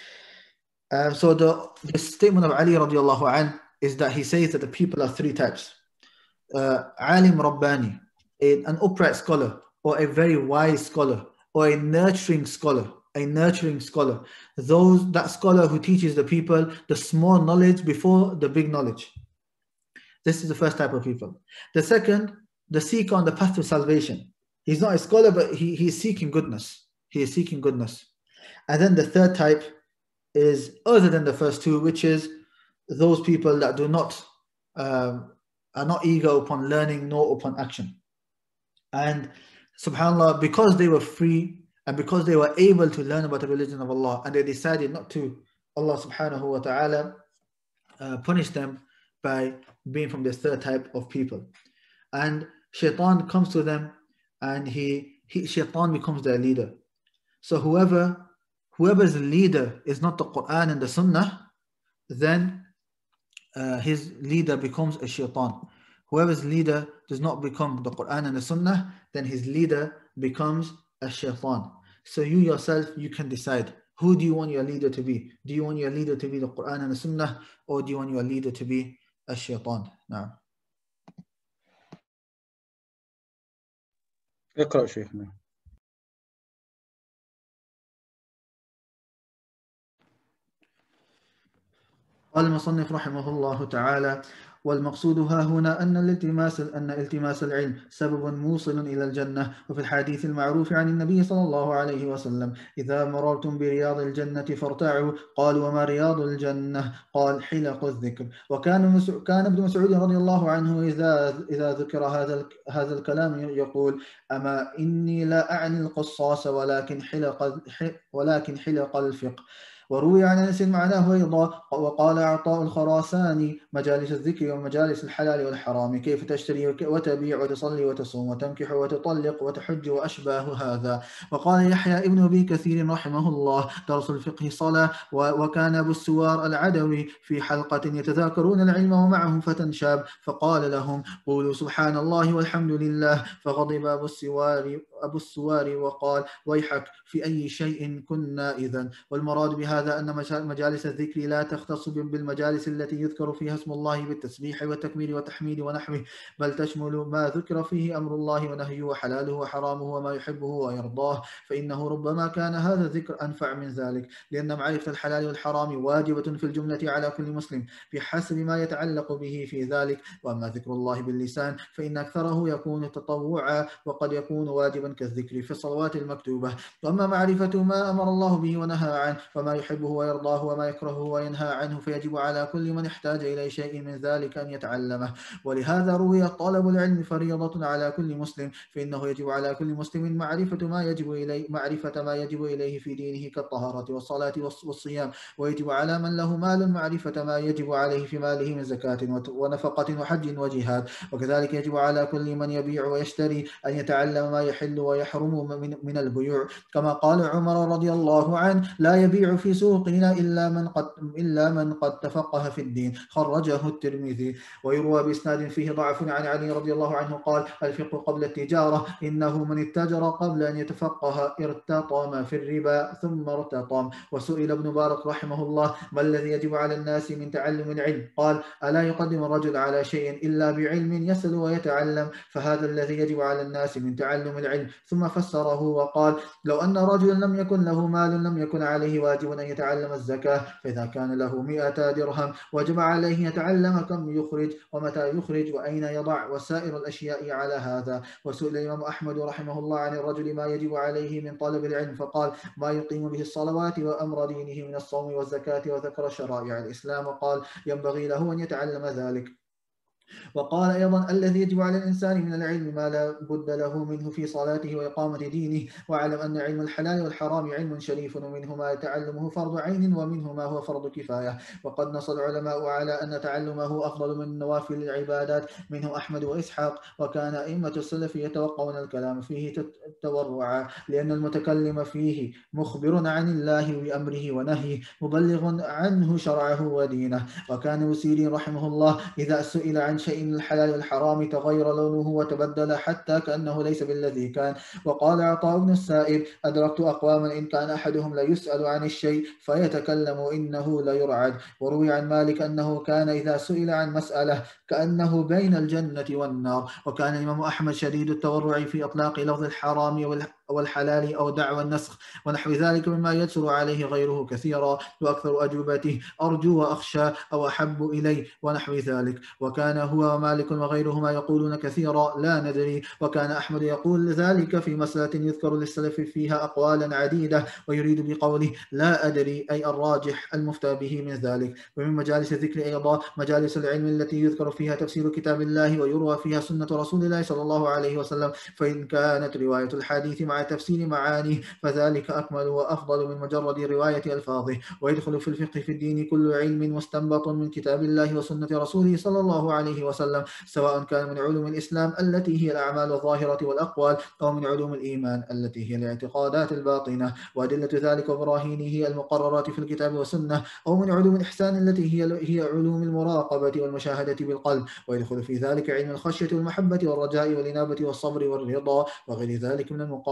Uh, so the, the statement of Ali radiallahu anh is that he says that the people are three types. Uh, Alim Rabbani, a, an upright scholar, or a very wise scholar, or a nurturing scholar, a nurturing scholar. Those that scholar who teaches the people the small knowledge before the big knowledge. This is the first type of people. The second, the seeker on the path to salvation. He's not a scholar, but he, he is seeking goodness. He is seeking goodness. And then the third type is other than the first two, which is those people that do not, um, are not eager upon learning nor upon action. And subhanAllah, because they were free and because they were able to learn about the religion of Allah, and they decided not to, Allah subhanahu wa ta'ala uh, punish them by being from this third type of people. And shaitan comes to them, and he, he shaitan becomes their leader. So whoever whoever's leader is not the Quran and the Sunnah, then uh, his leader becomes a shaitan. Whoever's leader does not become the Quran and the Sunnah, then his leader becomes a shaitan. So you yourself, you can decide. Who do you want your leader to be? Do you want your leader to be the Quran and the Sunnah, or do you want your leader to be a shaitan? Now, اقرأ شيخنا. قال المصنف رحمه الله تعالى: والمقصود ها هنا أن الالتماس أن التماس العلم سبب موصل إلى الجنة. وفي الحديث المعروف عن النبي صلى الله عليه وسلم: إذا مررتم برياض الجنة فارتعوا. قالوا: وما رياض الجنة؟ قال: حلق الذكر. وكان كان ابن مسعود رضي الله عنه إذا إذا ذكر هذا هذا الكلام يقول: أما إني لا أعني القصاص ولكن حلق ولكن حلق الفقه. وروي عن أنس معناه أيضا. وقال عطاء الخراساني: مجالس الذكر ومجالس الحلال والحرام، كيف تشتري وتبيع وتصلي وتصوم وتنكح وتطلق وتحج وأشباه هذا. وقال يحيى ابن أبي كثير رحمه الله: درس الفقه صلاة. وكان أبو السوار العدوي في حلقة يتذاكرون العلم ومعه فتى شاب، فقال لهم: قولوا سبحان الله والحمد لله. فغضب أبو السوار أبو السوار وقال: ويحك، في أي شيء كنا إذن؟ والمراد بهذا أن مجالس الذكر لا تختص بالمجالس التي يذكر فيها اسم الله بالتسبيح والتكبير والتحميد ونحوه، بل تشمل ما ذكر فيه أمر الله ونهيه وحلاله وحرامه وما يحبه ويرضاه. فإنه ربما كان هذا الذكر أنفع من ذلك، لأن معرفة الحلال والحرام واجبة في الجملة على كل مسلم بحسب ما يتعلق به في ذلك. وأما ذكر الله باللسان فإن أكثره يكون تطوعا، وقد يكون واجبا كالذكر في الصلوات المكتوبة. وأما معرفة ما أمر الله به ونهى عنه وما يحبه ويرضاه وما يكرهه وينهى عنه، فيجب على كل من احتاج إلى شيء من ذلك أن يتعلمه. ولهذا روي: طلب العلم فريضة على كل مسلم، فإنه يجب على كل مسلم معرفة ما يجب إليه معرفة ما يجب إليه في دينه كالطهارة والصلاة والصيام. ويجب على من له مال معرفة ما يجب عليه في ماله من زكاة ونفقة وحج وجهاد. وكذلك يجب على كل من يبيع ويشتري أن يتعلم ما يحل ويحرم من, من البيوع، كما قال عمر رضي الله عنه: لا يبيع في سوقنا إلا من قد إلا من قد تفقه في الدين. خرجه الترمذي. ويروى بإسناد فيه ضعف عن علي رضي الله عنه قال: الفقه قبل التجارة، إنه من اتجر قبل أن يتفقه ارتطم في الربا ثم ارتطم. وسئل ابن بارك رحمه الله: ما الذي يجب على الناس من تعلم العلم؟ قال: ألا يقدم الرجل على شيء إلا بعلم يسأل ويتعلم، فهذا الذي يجب على الناس من تعلم العلم. ثم فسره وقال: لو أن رجلا لم يكن له مال لم يكن عليه واجب أن يتعلم الزكاة، فإذا كان له مئة درهم وجب عليه يتعلم كم يخرج ومتى يخرج وأين يضع وسائر الأشياء على هذا. وسئل الإمام أحمد رحمه الله عن الرجل ما يجب عليه من طلب العلم، فقال: ما يقيم به الصلوات وأمر دينه من الصوم والزكاة، وذكر شرائع الإسلام وقال: ينبغي له أن يتعلم ذلك. وقال أيضا: الذي يجب على الإنسان من العلم ما لا بد له منه في صلاته وإقامة دينه. واعلم أن علم الحلال والحرام علم شريف، ومنه ما يتعلمه فرض عين ومنه ما هو فرض كفاية. وقد نص العلماء على أن تعلمه أفضل من نوافل العبادات، منه أحمد وإسحاق. وكان أئمة السلف يتوقون الكلام فيه تورعا، لأن المتكلم فيه مخبر عن الله بأمره ونهيه، مبلغ عنه شرعه ودينه. وكان وسيري رحمه الله إذا سئل عن شيء من الحلال والحرام تغير لونه وتبدل حتى كأنه ليس بالذي كان. وقال عطاء بن السائب: أدركت أقواما إن كان أحدهم لا يسأل عن الشيء فيتكلم إنه لا يرعد. وروي عن مالك أنه كان إذا سئل عن مسألة كأنه بين الجنة والنار. وكان الإمام أحمد شديد التورع في إطلاق لفظ الحرام والحلال أو دعوى النسخ ونحو ذلك مما يسر عليه غيره كثيرا. وأكثر أجوبته: أرجو وأخشى أو أحب إلي ونحو ذلك. وكان هو ومالك وغيرهما يقولون كثيرا: لا ندري. وكان أحمد يقول ذلك في مسألة يذكر للسلف فيها أقوالا عديدة، ويريد بقوله لا أدري أي الراجح المفتى به من ذلك. ومن مجالس الذكر أيضا مجالس العلم التي يذكر فيها تفسير كتاب الله ويروى فيها سنة رسول الله صلى الله عليه وسلم، فإن كانت رواية الحديث مع تفسير معانيه فذلك أكمل وأفضل من مجرد رواية ألفاظه. ويدخل في الفقه في الدين كل علم مستنبط من كتاب الله وسنة رسوله صلى الله عليه وسلم، سواء كان من علوم الإسلام التي هي الأعمال الظاهرة والأقوال، أو من علوم الإيمان التي هي الاعتقادات الباطنة وأدلة ذلك وبراهينه هي المقررات في الكتاب والسنة، أو من علوم الإحسان التي هي هي علوم المراقبة والمشاهدة بالقلب. ويدخل في ذلك علم الخشية والمحبة والرجاء والإنابة والصبر والرضا وغير ذلك من المقام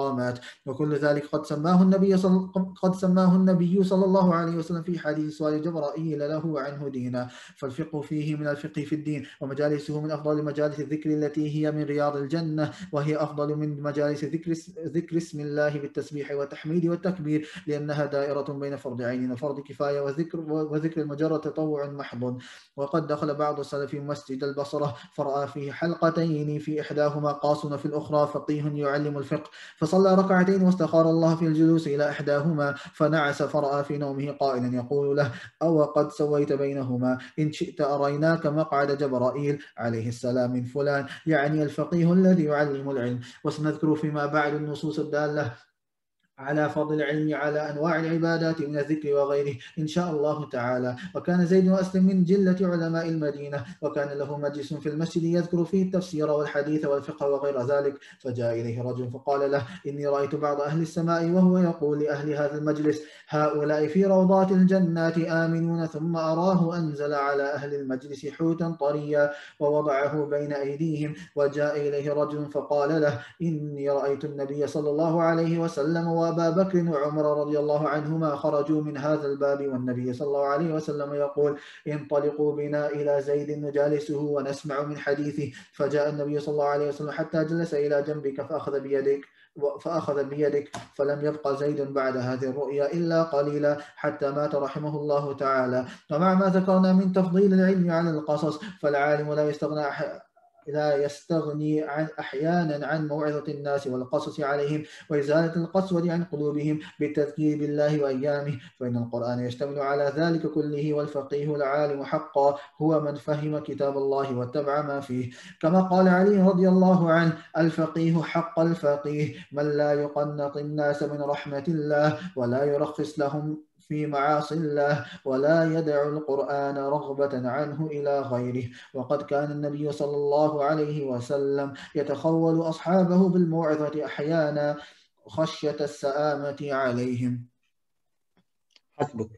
والمقامات، وكل ذلك قد سماه النبي صل... قد سماه النبي صلى الله عليه وسلم في حديث سؤال جبرائيل له عنه دينا. فالفقه فيه من الفقه في الدين، ومجالسه من أفضل مجالس الذكر التي هي من رياض الجنة، وهي أفضل من مجالس ذكر ذكر اسم الله بالتسبيح والتحميد والتكبير، لأنها دائرة بين فرض عين وفرض كفاية وذكر وذكر المجرد تطوع محض. وقد دخل بعض السلف مسجد البصرة فرأى فيه حلقتين، في إحداهما قاص وفي الأخرى فقيه يعلم الفقه، فصلى ركعتين واستخار الله في الجلوس إلى إحداهما، فنعس فرأى في نومه قائلا يقول له: أو قد سويت بينهما، إن شئت أريناك مقعد جبرائيل عليه السلام من فلان، يعني الفقيه الذي يعلم العلم. وسنذكر فيما بعد النصوص الدالة على فضل العلم على أنواع العبادات من الذكر وغيره إن شاء الله تعالى. وكان زيد وأسلم من جلة علماء المدينة، وكان له مجلس في المسجد يذكر فيه التفسير والحديث والفقه وغير ذلك، فجاء إليه رجل فقال له: إني رأيت بعض أهل السماء وهو يقول لأهل هذا المجلس: هؤلاء في روضات الجنات آمنون، ثم أراه أنزل على أهل المجلس حوتا طريا ووضعه بين أيديهم. وجاء إليه رجل فقال له: إني رأيت النبي صلى الله عليه وسلم وأبا بكر وعمر رضي الله عنهما خرجوا من هذا الباب، والنبي صلى الله عليه وسلم يقول: انطلقوا بنا إلى زيد نجالسه ونسمع من حديثه. فجاء النبي صلى الله عليه وسلم حتى جلس إلى جنبك فأخذ بيدك فأخذ بيدك فلم يبق زيد بعد هذه الرؤيا إلا قليلا حتى مات رحمه الله تعالى. ومع ما ذكرنا من تفضيل العلم على القصص، فالعالم لا يستغنى لا يستغني عن أحيانا عن موعظة الناس والقصص عليهم وإزالة القسوة عن قلوبهم بالتذكير بالله وأيامه، فإن القرآن يشتمل على ذلك كله. والفقيه العالم حقا هو من فهم كتاب الله واتبع ما فيه، كما قال علي رضي الله عنه: الفقيه حق الفقيه من لا يقنط الناس من رحمة الله ولا يرخص لهم في معاصي الله ولا يدع القرآن رغبة عنه إلى غيره. وقد كان النبي صلى الله عليه وسلم يتخول أصحابه بالموعظة أحيانا خشية السآمة عليهم. حسبك.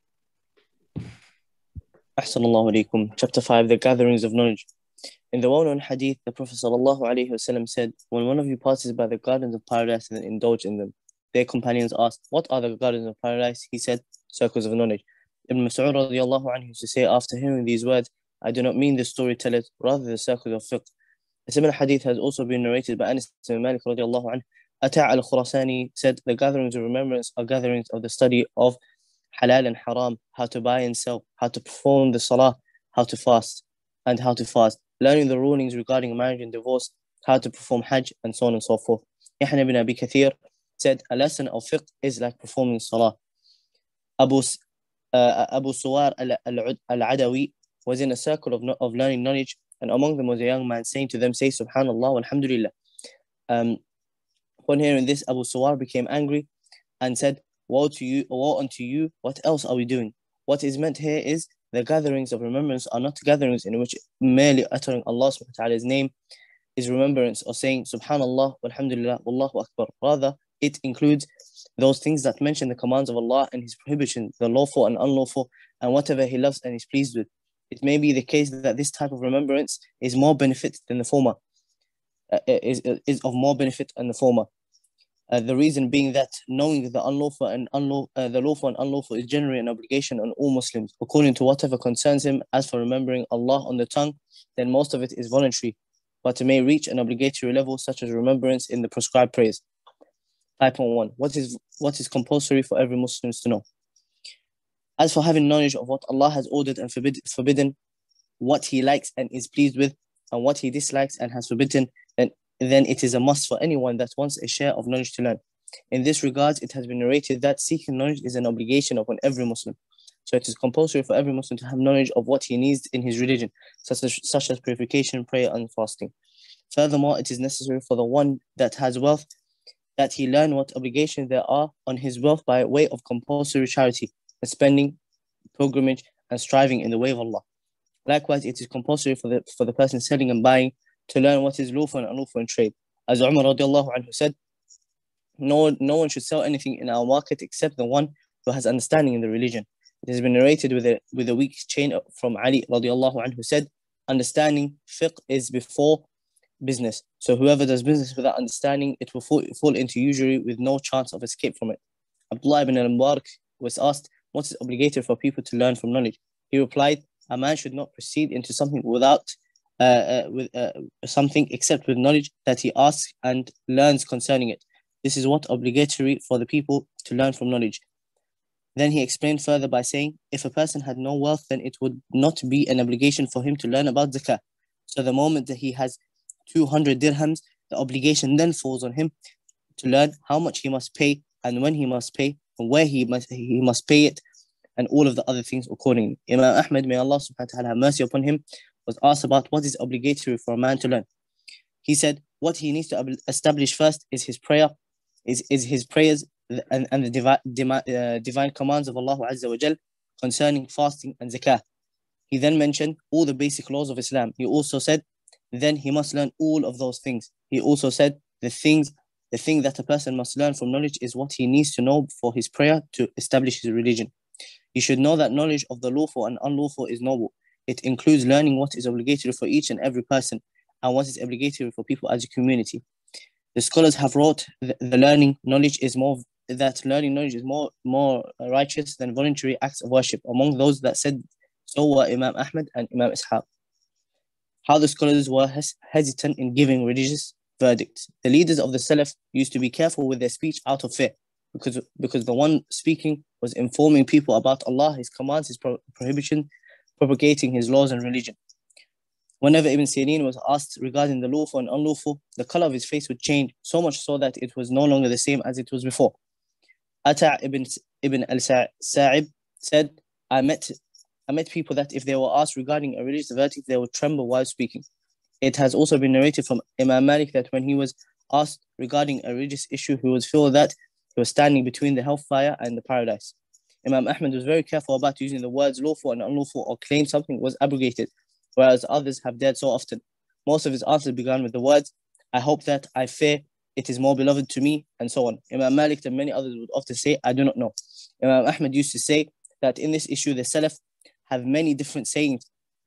أحسن الله عليكم. Chapter five, the gatherings of knowledge. In the well-known hadith, the Prophet sallallahu alaihi wasallam said, when one of you passes by the gardens of paradise and indulge in them, their companions asked, what are the gardens of paradise? He said, circles of knowledge. Ibn Mas'ud radiallahu anhu used to say after hearing these words, I do not mean the storytellers, rather the circles of fiqh. A similar hadith has also been narrated by Anas ibn Malik radiallahu anhu. Ata al-Khurasani said, the gatherings of remembrance are gatherings of the study of halal and haram, how to buy and sell, how to perform the salah, how to fast, and how to fast, learning the rulings regarding marriage and divorce, how to perform hajj, and so on and so forth. Yahya ibn Abi Kathir said, a lesson of fiqh is like performing salah. Abu, uh, Abu Suwar al-Adawi was in a circle of, of learning knowledge, and among them was a young man saying to them, say subhanallah walhamdulillah. Um, upon hearing this, Abu Suwar became angry and said, woe to you, woe unto you, what else are we doing? What is meant here is the gatherings of remembrance are not gatherings in which merely uttering Allah subhanahu wa ta'ala's name is remembrance, or saying subhanallah walhamdulillah wallahu akbar. Rather, it includes those things that mention the commands of Allah and His prohibition, the lawful and unlawful, and whatever He loves and is pleased with. It may be the case that this type of remembrance is more benefit than the former, uh, is, is of more benefit than the former. Uh, the reason being that knowing the unlawful and unlawful, uh, the lawful and unlawful is generally an obligation on all Muslims, according to whatever concerns him. As for remembering Allah on the tongue, then most of it is voluntary, but it may reach an obligatory level, such as remembrance in the prescribed prayers. five point one. What is what is compulsory for every Muslim to know? As for having knowledge of what Allah has ordered and forbid, forbidden, what He likes and is pleased with, and what He dislikes and has forbidden, then, then it is a must for anyone that wants a share of knowledge to learn. In this regard, it has been narrated that seeking knowledge is an obligation upon every Muslim. So it is compulsory for every Muslim to have knowledge of what he needs in his religion, such as, such as purification, prayer, and fasting. Furthermore, it is necessary for the one that has wealth that he learn what obligations there are on his wealth by way of compulsory charity, and spending, pilgrimage, and striving in the way of Allah. Likewise, it is compulsory for the for the person selling and buying to learn what is lawful and unlawful in trade. As Umar radiallahu anhu said, no one, no one should sell anything in our market except the one who has understanding in the religion. It has been narrated with a with a weak chain from Ali radiallahu anhu, who said, understanding fiqh is before business. So whoever does business without understanding, it will fall, fall into usury with no chance of escape from it. Abdullah ibn al-Mubarak was asked, what is obligatory for people to learn from knowledge? He replied, a man should not proceed into something without uh, uh, with uh, something except with knowledge that he asks and learns concerning it. This is what obligatory for the people to learn from knowledge. Then he explained further by saying, if a person had no wealth, then it would not be an obligation for him to learn about zakah. So the moment that he has two hundred dirhams, the obligation then falls on him to learn how much he must pay and when he must pay and where he must he must pay it and all of the other things accordingly. Imam Ahmad, may Allah subhanahu wa ta'ala have mercy upon him, was asked about what is obligatory for a man to learn. He said, what he needs to establish first is his prayer, is, is his prayers and, and the divi divi uh, divine commands of Allah Azza wa Jal concerning fasting and zakah. He then mentioned all the basic laws of Islam. He also said, then he must learn all of those things. He also said, the things, the thing that a person must learn from knowledge is what he needs to know for his prayer to establish his religion. You should know that knowledge of the lawful and unlawful is noble. It includes learning what is obligatory for each and every person and what is obligatory for people as a community. The scholars have wrote that the learning knowledge is more that learning knowledge is more more righteous than voluntary acts of worship. Among those that said so were Imam Ahmad and Imam Ishaq. How the scholars were hes hesitant in giving religious verdicts. The leaders of the Salaf used to be careful with their speech out of fear, because because the one speaking was informing people about Allah, His commands, His pro prohibition, propagating His laws and religion. Whenever Ibn Sirin was asked regarding the lawful and unlawful, the color of his face would change, so much so that it was no longer the same as it was before. Ata ibn, ibn al-Sa'ib said, I met, I met people that if they were asked regarding a religious verdict, they would tremble while speaking. It has also been narrated from Imam Malik that when he was asked regarding a religious issue, he would feel that he was standing between the hellfire and the paradise. Imam Ahmad was very careful about using the words lawful and unlawful or claim something was abrogated, whereas others have dared so often. Most of his answers began with the words, I hope that, I fear, it is more beloved to me, and so on. Imam Malik and many others would often say, I do not know. Imam Ahmad used to say that in this issue, the Salaf have many different sayings.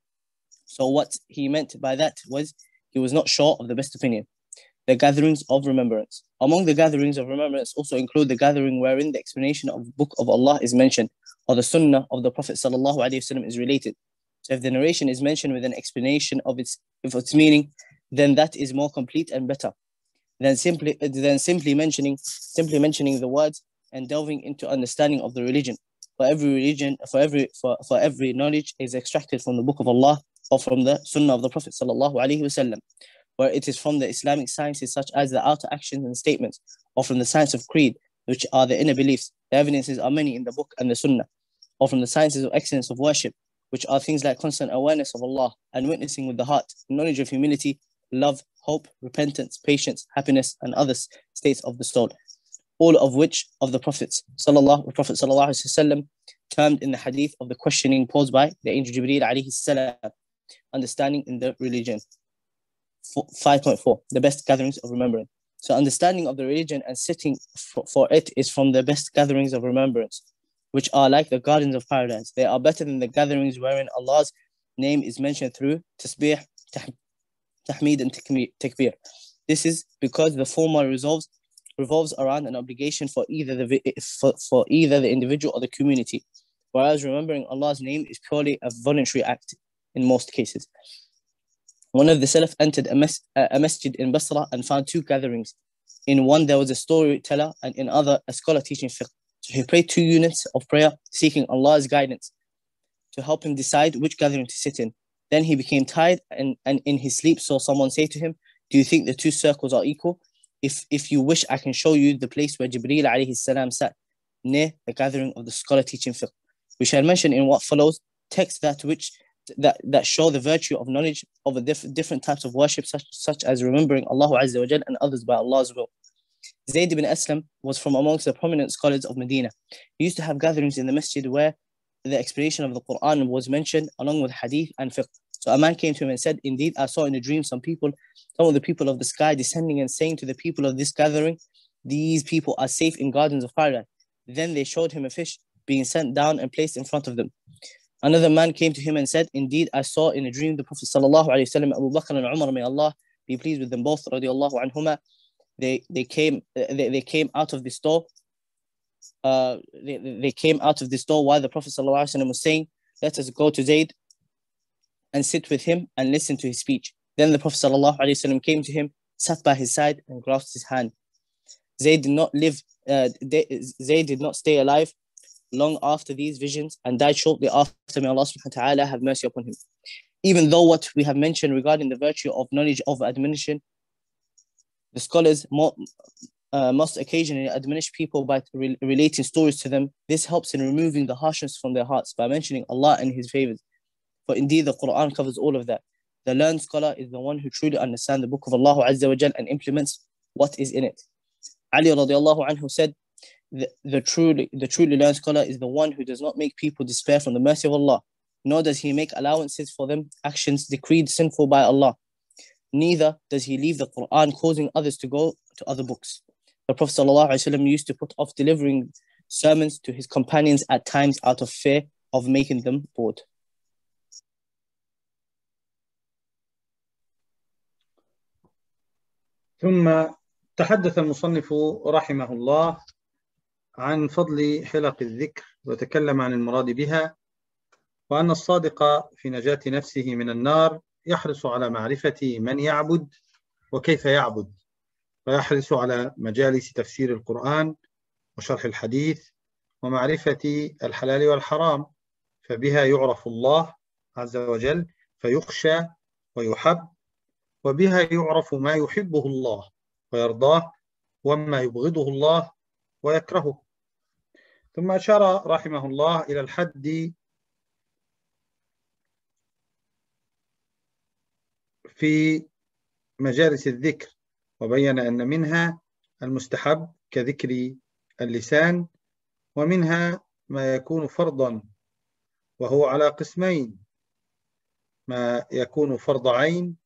So what he meant by that was he was not sure of the best opinion. The gatherings of remembrance. Among the gatherings of remembrance also include the gathering wherein the explanation of the book of Allah is mentioned, or the sunnah of the Prophet sallallahu alaihi wasallam is related. So if the narration is mentioned with an explanation of its, of its meaning, then that is more complete and better than simply, than simply mentioning, simply mentioning the words and delving into understanding of the religion. For every religion, for every, for, for every knowledge is extracted from the book of Allah or from the sunnah of the Prophet sallallahu alaihi wasallam, where it is from the Islamic sciences such as the outer actions and statements, or from the science of creed, which are the inner beliefs. The evidences are many in the book and the sunnah, or from the sciences of excellence of worship, which are things like constant awareness of Allah and witnessing with the heart, knowledge of humility, love, hope, repentance, patience, happiness, and other states of the soul, all of which of the Prophets, sallallahu, the Prophet sallallahu alaihi wasallam, termed in the hadith of the questioning posed by the angel Jibreel alayhi salam, understanding in the religion. five point four, the best gatherings of remembrance. So understanding of the religion and sitting for, for it is from the best gatherings of remembrance, which are like the gardens of paradise. They are better than the gatherings wherein Allah's name is mentioned through tasbih, tahmeed, and takbir. This is because the former resolves, revolves around an obligation for either, the, for, for either the individual or the community, whereas remembering Allah's name is purely a voluntary act in most cases. One of the Salaf entered a, mes a masjid in Basra and found two gatherings. In one, there was a storyteller, and in other, a scholar teaching fiqh. So he prayed two units of prayer, seeking Allah's guidance to help him decide which gathering to sit in. Then he became tired, and, and in his sleep saw someone say to him, do you think the two circles are equal? If, if you wish, I can show you the place where Jibreel alayhi salam sat, near the gathering of the scholar teaching fiqh. We shall mention in what follows texts that which that, that show the virtue of knowledge of a diff different types of worship, such, such as remembering Allah Azza wa Jal and others by Allah's will. Zayd ibn Aslam was from amongst the prominent scholars of Medina. He used to have gatherings in the masjid where the explanation of the Quran was mentioned along with hadith and fiqh. So a man came to him and said, indeed, I saw in a dream some people, some of the people of the sky descending and saying to the people of this gathering, these people are safe in gardens of paradise. Then they showed him a fish being sent down and placed in front of them. Another man came to him and said, indeed, I saw in a dream the Prophet sallallahu alaihi wasallam, Abu Bakr and Umar, may Allah be pleased with them both, radiallahu anhuma, they they came they, they came out of this door. Uh, they, they came out of this door while the Prophet sallallahu alaihi wasallam was saying, "Let us go to Zayd and sit with him and listen to his speech." Then the Prophet sallallahu alaihi wasallam came to him, sat by his side, and grasped his hand. Zayd did not live. Uh, Zayd did not stay alive long after these visions and died shortly after. May Allah subhanahu wa ta'ala have mercy upon him. Even though what we have mentioned regarding the virtue of knowledge over admonition, the scholars more, uh, must occasionally admonish people by re relating stories to them. This helps in removing the harshness from their hearts by mentioning Allah and His favors. For indeed, the Quran covers all of that. The learned scholar is the one who truly understands the book of Allah Azza wa Jal and implements what is in it. Ali radiallahu anhu said, the, the, truly, the truly learned scholar is the one who does not make people despair from the mercy of Allah, nor does he make allowances for them actions decreed sinful by Allah. Neither does he leave the Quran causing others to go to other books. The Prophet ﷺ used to put off delivering sermons to his companions at times out of fear of making them bored. ثم تحدث المصنف رحمه الله عن فضل حلق الذكر وتكلم عن المراد بها، وأن الصادق في نجاة نفسه من النار يحرص على معرفة من يعبد وكيف يعبد، ويحرص على مجالس تفسير القرآن وشرح الحديث ومعرفة الحلال والحرام، فبها يعرف الله عز وجل فيخشى ويحب، وبها يعرف ما يحبه الله ويرضاه وما يبغضه الله ويكرهه. ثم أشار رحمه الله إلى الحد في مجالس الذكر، وبين أن منها المستحب كذكر اللسان، ومنها ما يكون فرضا وهو على قسمين: ما يكون فرض عين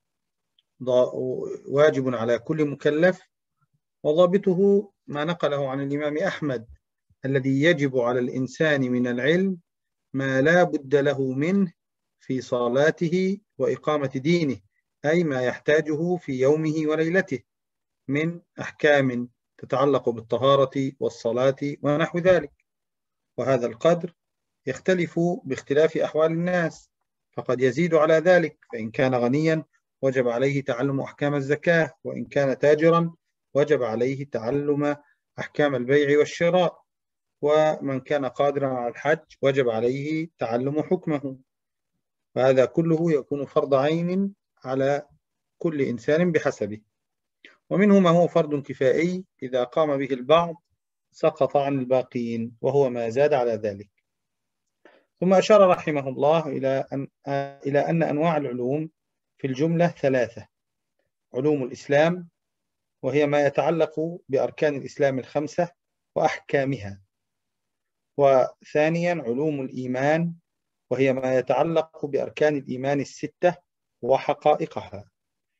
واجب على كل مكلف، وضابطه ما نقله عن الإمام أحمد: الذي يجب على الإنسان من العلم ما لا بد له منه في صلاته وإقامة دينه، أي ما يحتاجه في يومه وليلته من أحكام تتعلق بالطهارة والصلاة ونحو ذلك. وهذا القدر يختلف باختلاف أحوال الناس، فقد يزيد على ذلك، فإن كان غنيا وجب عليه تعلم أحكام الزكاة، وإن كان تاجرا وجب عليه تعلم أحكام البيع والشراء، ومن كان قادرا على الحج وجب عليه تعلم حكمه. وهذا كله يكون فرض عين على كل إنسان بحسبه. ومنه ما هو فرض كفائي إذا قام به البعض سقط عن الباقين، وهو ما زاد على ذلك. ثم أشار رحمه الله إلى أن, إلى أن أنواع العلوم في الجملة ثلاثة: علوم الإسلام، وهي ما يتعلق بأركان الإسلام الخمسة وأحكامها، وثانيا علوم الإيمان، وهي ما يتعلق بأركان الإيمان الستة وحقائقها،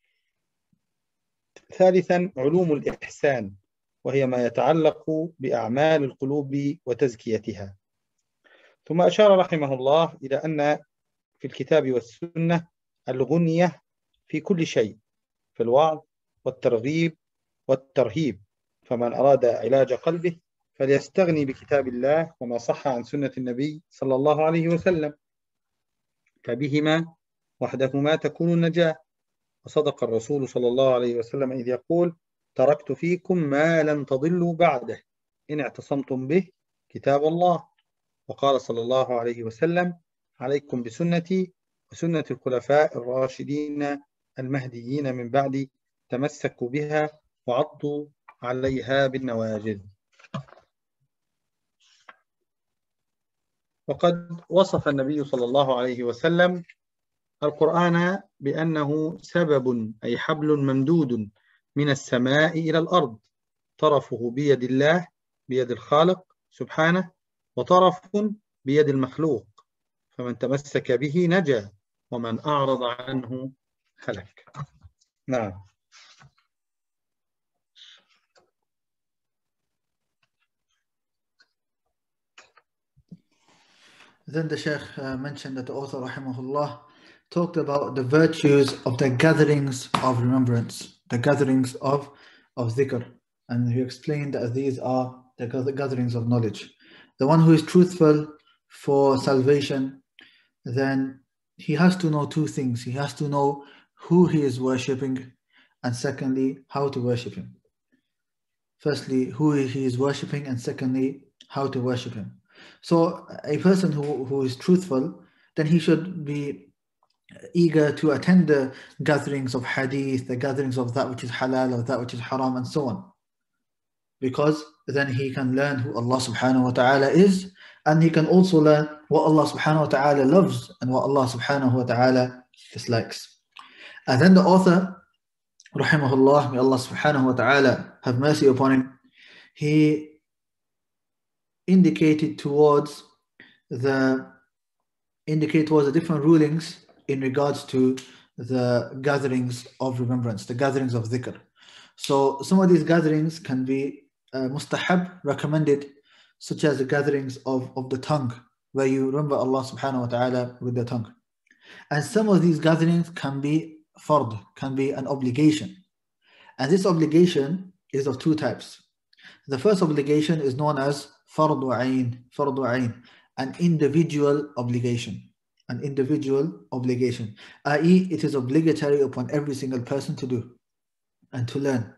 ثالثا علوم الإحسان، وهي ما يتعلق بأعمال القلوب وتزكيتها. ثم أشار رحمه الله إلى أن في الكتاب والسنة الغنية في كل شيء، في الوعظ والترغيب والترهيب، فمن أراد علاج قلبه فليستغني بكتاب الله وما صح عن سنة النبي صلى الله عليه وسلم، فبهما وحدهما تكون النجاة. وصدق الرسول صلى الله عليه وسلم إذ يقول: تركت فيكم ما لن تضلوا بعده إن اعتصمتم به كتاب الله. وقال صلى الله عليه وسلم: عليكم بسنتي وسنة الخلفاء الراشدين المهديين من بعدي، تمسكوا بها وعضوا عليها بالنواجذ. وقد وصف النبي صلى الله عليه وسلم القرآن بأنه سبب أي حبل ممدود من السماء إلى الأرض، طرفه بيد الله بيد الخالق سبحانه، وطرف بيد المخلوق، فمن تمسك به نجا ومن أعرض عنه هلك. نعم. Then the Shaykh uh, mentioned that the author, rahimahullah, talked about the virtues of the gatherings of remembrance, the gatherings of, of dhikr. And he explained that these are the gatherings of knowledge. The one who is truthful for salvation, then he has to know two things. He has to know who he is worshipping, and secondly, how to worship him. Firstly, who he is worshipping, and secondly, how to worship him. So a person who, who is truthful, then he should be eager to attend the gatherings of hadith, the gatherings of that which is halal or that which is haram, and so on. Because then he can learn who Allah subhanahu wa ta'ala is, and he can also learn what Allah subhanahu wa ta'ala loves and what Allah subhanahu wa ta'ala dislikes. And then the author, rahimahullah, may Allah subhanahu wa ta'ala have mercy upon him, he indicated towards the indicate towards the different rulings in regards to the gatherings of remembrance, the gatherings of dhikr. So some of these gatherings can be uh, mustahab, recommended, such as the gatherings of, of the tongue, where you remember Allah subhanahu wa ta'ala with the tongue. And some of these gatherings can be fard, can be an obligation. And this obligation is of two types. The first obligation is known as fardu ayn, fardu ayn, an individual obligation. An individual obligation, that is, it is obligatory upon every single person to do and to learn.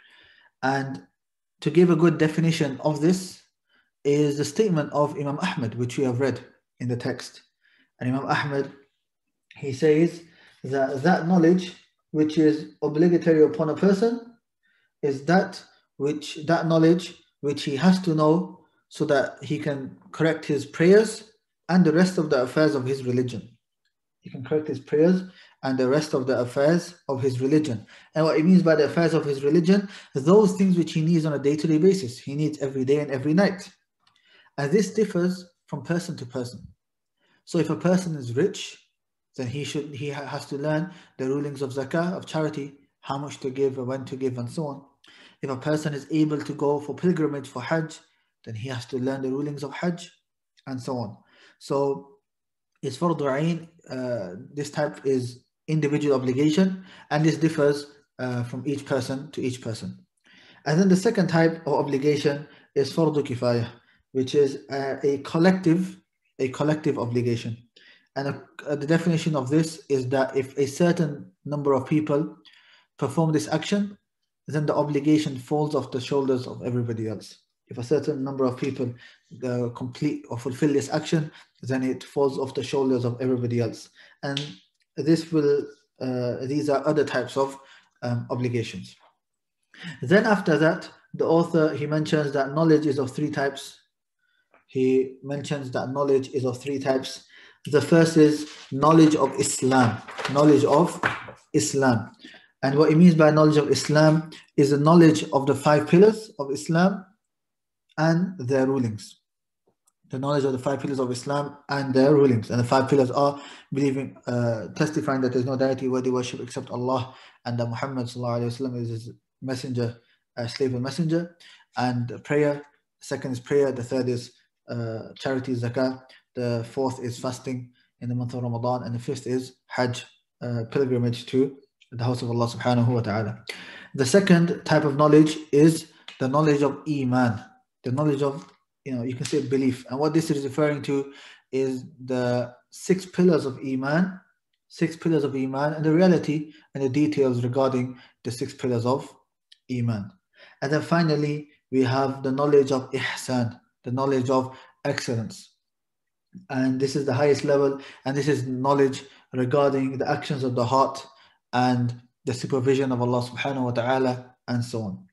And to give a good definition of this is the statement of Imam Ahmad, which we have read in the text. And Imam Ahmad, he says that that knowledge which is obligatory upon a person is that which that knowledge which he has to know so that he can correct his prayers and the rest of the affairs of his religion. He can correct his prayers and the rest of the affairs of his religion. And what he means by the affairs of his religion, those things which he needs on a day-to-day basis. He needs every day and every night. And this differs from person to person. So if a person is rich, then he should he has to learn the rulings of zakah, of charity, how much to give, when to give, and so on. If a person is able to go for pilgrimage, for hajj, then he has to learn the rulings of hajj, and so on. So it's fardu ayn, uh, this type is individual obligation, and this differs uh, from each person to each person. And then the second type of obligation is fardu kifayah, which is uh, a collective, a collective obligation. And a, uh, the definition of this is that if a certain number of people perform this action, then the obligation falls off the shoulders of everybody else. If a certain number of people uh, complete or fulfill this action, then it falls off the shoulders of everybody else. And this will, uh, these are other types of um, obligations. Then after that, the author, he mentions that knowledge is of three types. He mentions that knowledge is of three types. The first is knowledge of Islam, knowledge of Islam. And what he means by knowledge of Islam is the knowledge of the five pillars of Islam and their rulings. The knowledge of the five pillars of Islam and their rulings. And the five pillars are believing, uh, testifying that there is no deity worthy worship except Allah, and that Muhammad sallallahu alaihi wasallam is his messenger, uh, slave and messenger, and prayer. The second is prayer. The third is uh, charity, zakah. The fourth is fasting in the month of Ramadan, and the fifth is Hajj, uh, pilgrimage to the house of Allah subhanahu wa ta'ala. The second type of knowledge is the knowledge of Iman, the knowledge of, you know, you can say belief. And what this is referring to is the six pillars of Iman, six pillars of Iman, and the reality and the details regarding the six pillars of Iman. And then finally, we have the knowledge of Ihsan, the knowledge of excellence. And this is the highest level, and this is knowledge regarding the actions of the heart and the supervision of Allah subhanahu wa ta'ala, and so on.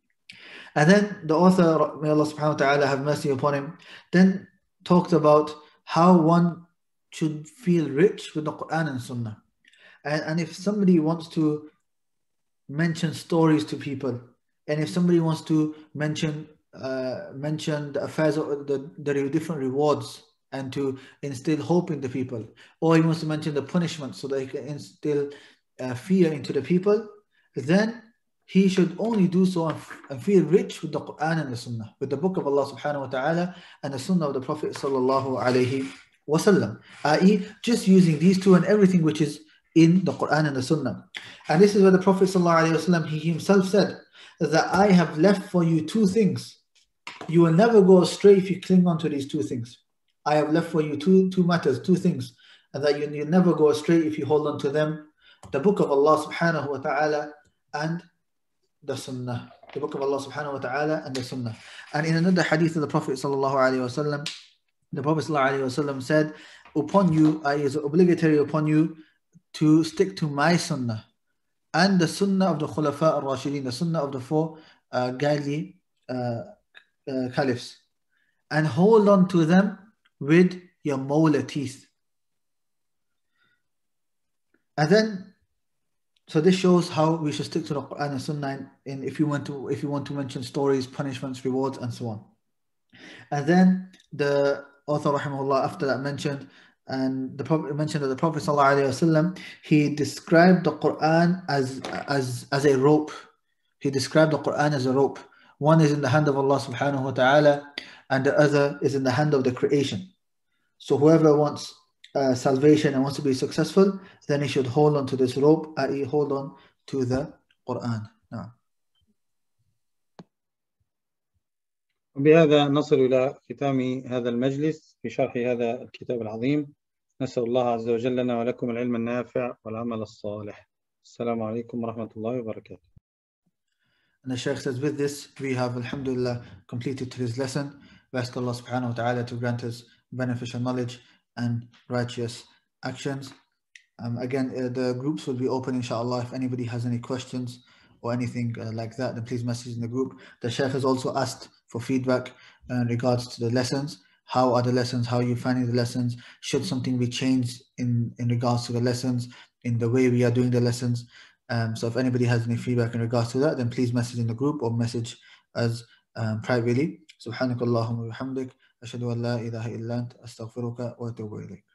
And then the author, may Allah subhanahu wa ta'ala have mercy upon him, then talked about how one should feel rich with the Quran and Sunnah. And, and if somebody wants to mention stories to people, and if somebody wants to mention uh, mention the affairs of the, the different rewards, and to instill hope in the people, or he wants to mention the punishment so that he can instill uh, fear into the people, then he should only do so and, and feel rich with the Quran and the Sunnah, with the book of Allah subhanahu wa ta'ala and the Sunnah of the Prophet sallallahu alayhi wasallam, that is just using these two and everything which is in the Quran and the Sunnah. And this is where the Prophet ﷺ, he himself said that I have left for you two things. You will never go astray if you cling on to these two things. I have left for you two, two matters, two things, and that you, you never go astray if you hold on to them. The book of Allah subhanahu wa ta'ala and the Sunnah. The book of Allah subhanahu wa ta'ala and the Sunnah. And in another hadith of the Prophet sallallahu alayhi wa sallam, the Prophet sallallahu alayhi wa sallam said, upon you, it is obligatory upon you to stick to my Sunnah and the Sunnah of the Khulafa al-Rashidin, the Sunnah of the four uh, godly uh, uh, caliphs, and hold on to them with your molar teeth. And then, so this shows how we should stick to the Quran and Sunnah in, if you want to, if you want to mention stories, punishments, rewards, and so on. And then the author, rahimahullah, after that mentioned, and the Prophet mentioned that the Prophet ﷺ, he described the Quran as as as a rope. He described the Quran as a rope. One is in the hand of Allah subhanahu wa ta'ala, and the other is in the hand of the creation. So whoever wants uh, salvation and wants to be successful, then he should hold on to this rope, that is, hold on to the Quran. Now. وبهذا نصل إلى ختام هذا المجلس في شرح هذا الكتاب العظيم. نسأل الله عز وجل لنا ولكم العلم النافع والعمل الصالح. السلام عليكم ورحمة الله وبركاته. And the Shaykh says, with this we have alhamdulillah completed today's lesson. We ask Allah subhanahu wa ta'ala to grant us beneficial knowledge and righteous actions. Um, again, uh, the groups will be open inshallah. If anybody has any questions or anything uh, like that, then please message in the group. The Shaykh has also asked for feedback uh, in regards to the lessons. How are the lessons? How are you finding the lessons? Should something be changed in, in regards to the lessons, in the way we are doing the lessons? Um, so if anybody has any feedback in regards to that, then please message in the group or message us um, privately. Subhanakallahumma wa bihamdik. Ashhadu an la ilaha illa anta astaghfiruka wa atubu ilayk.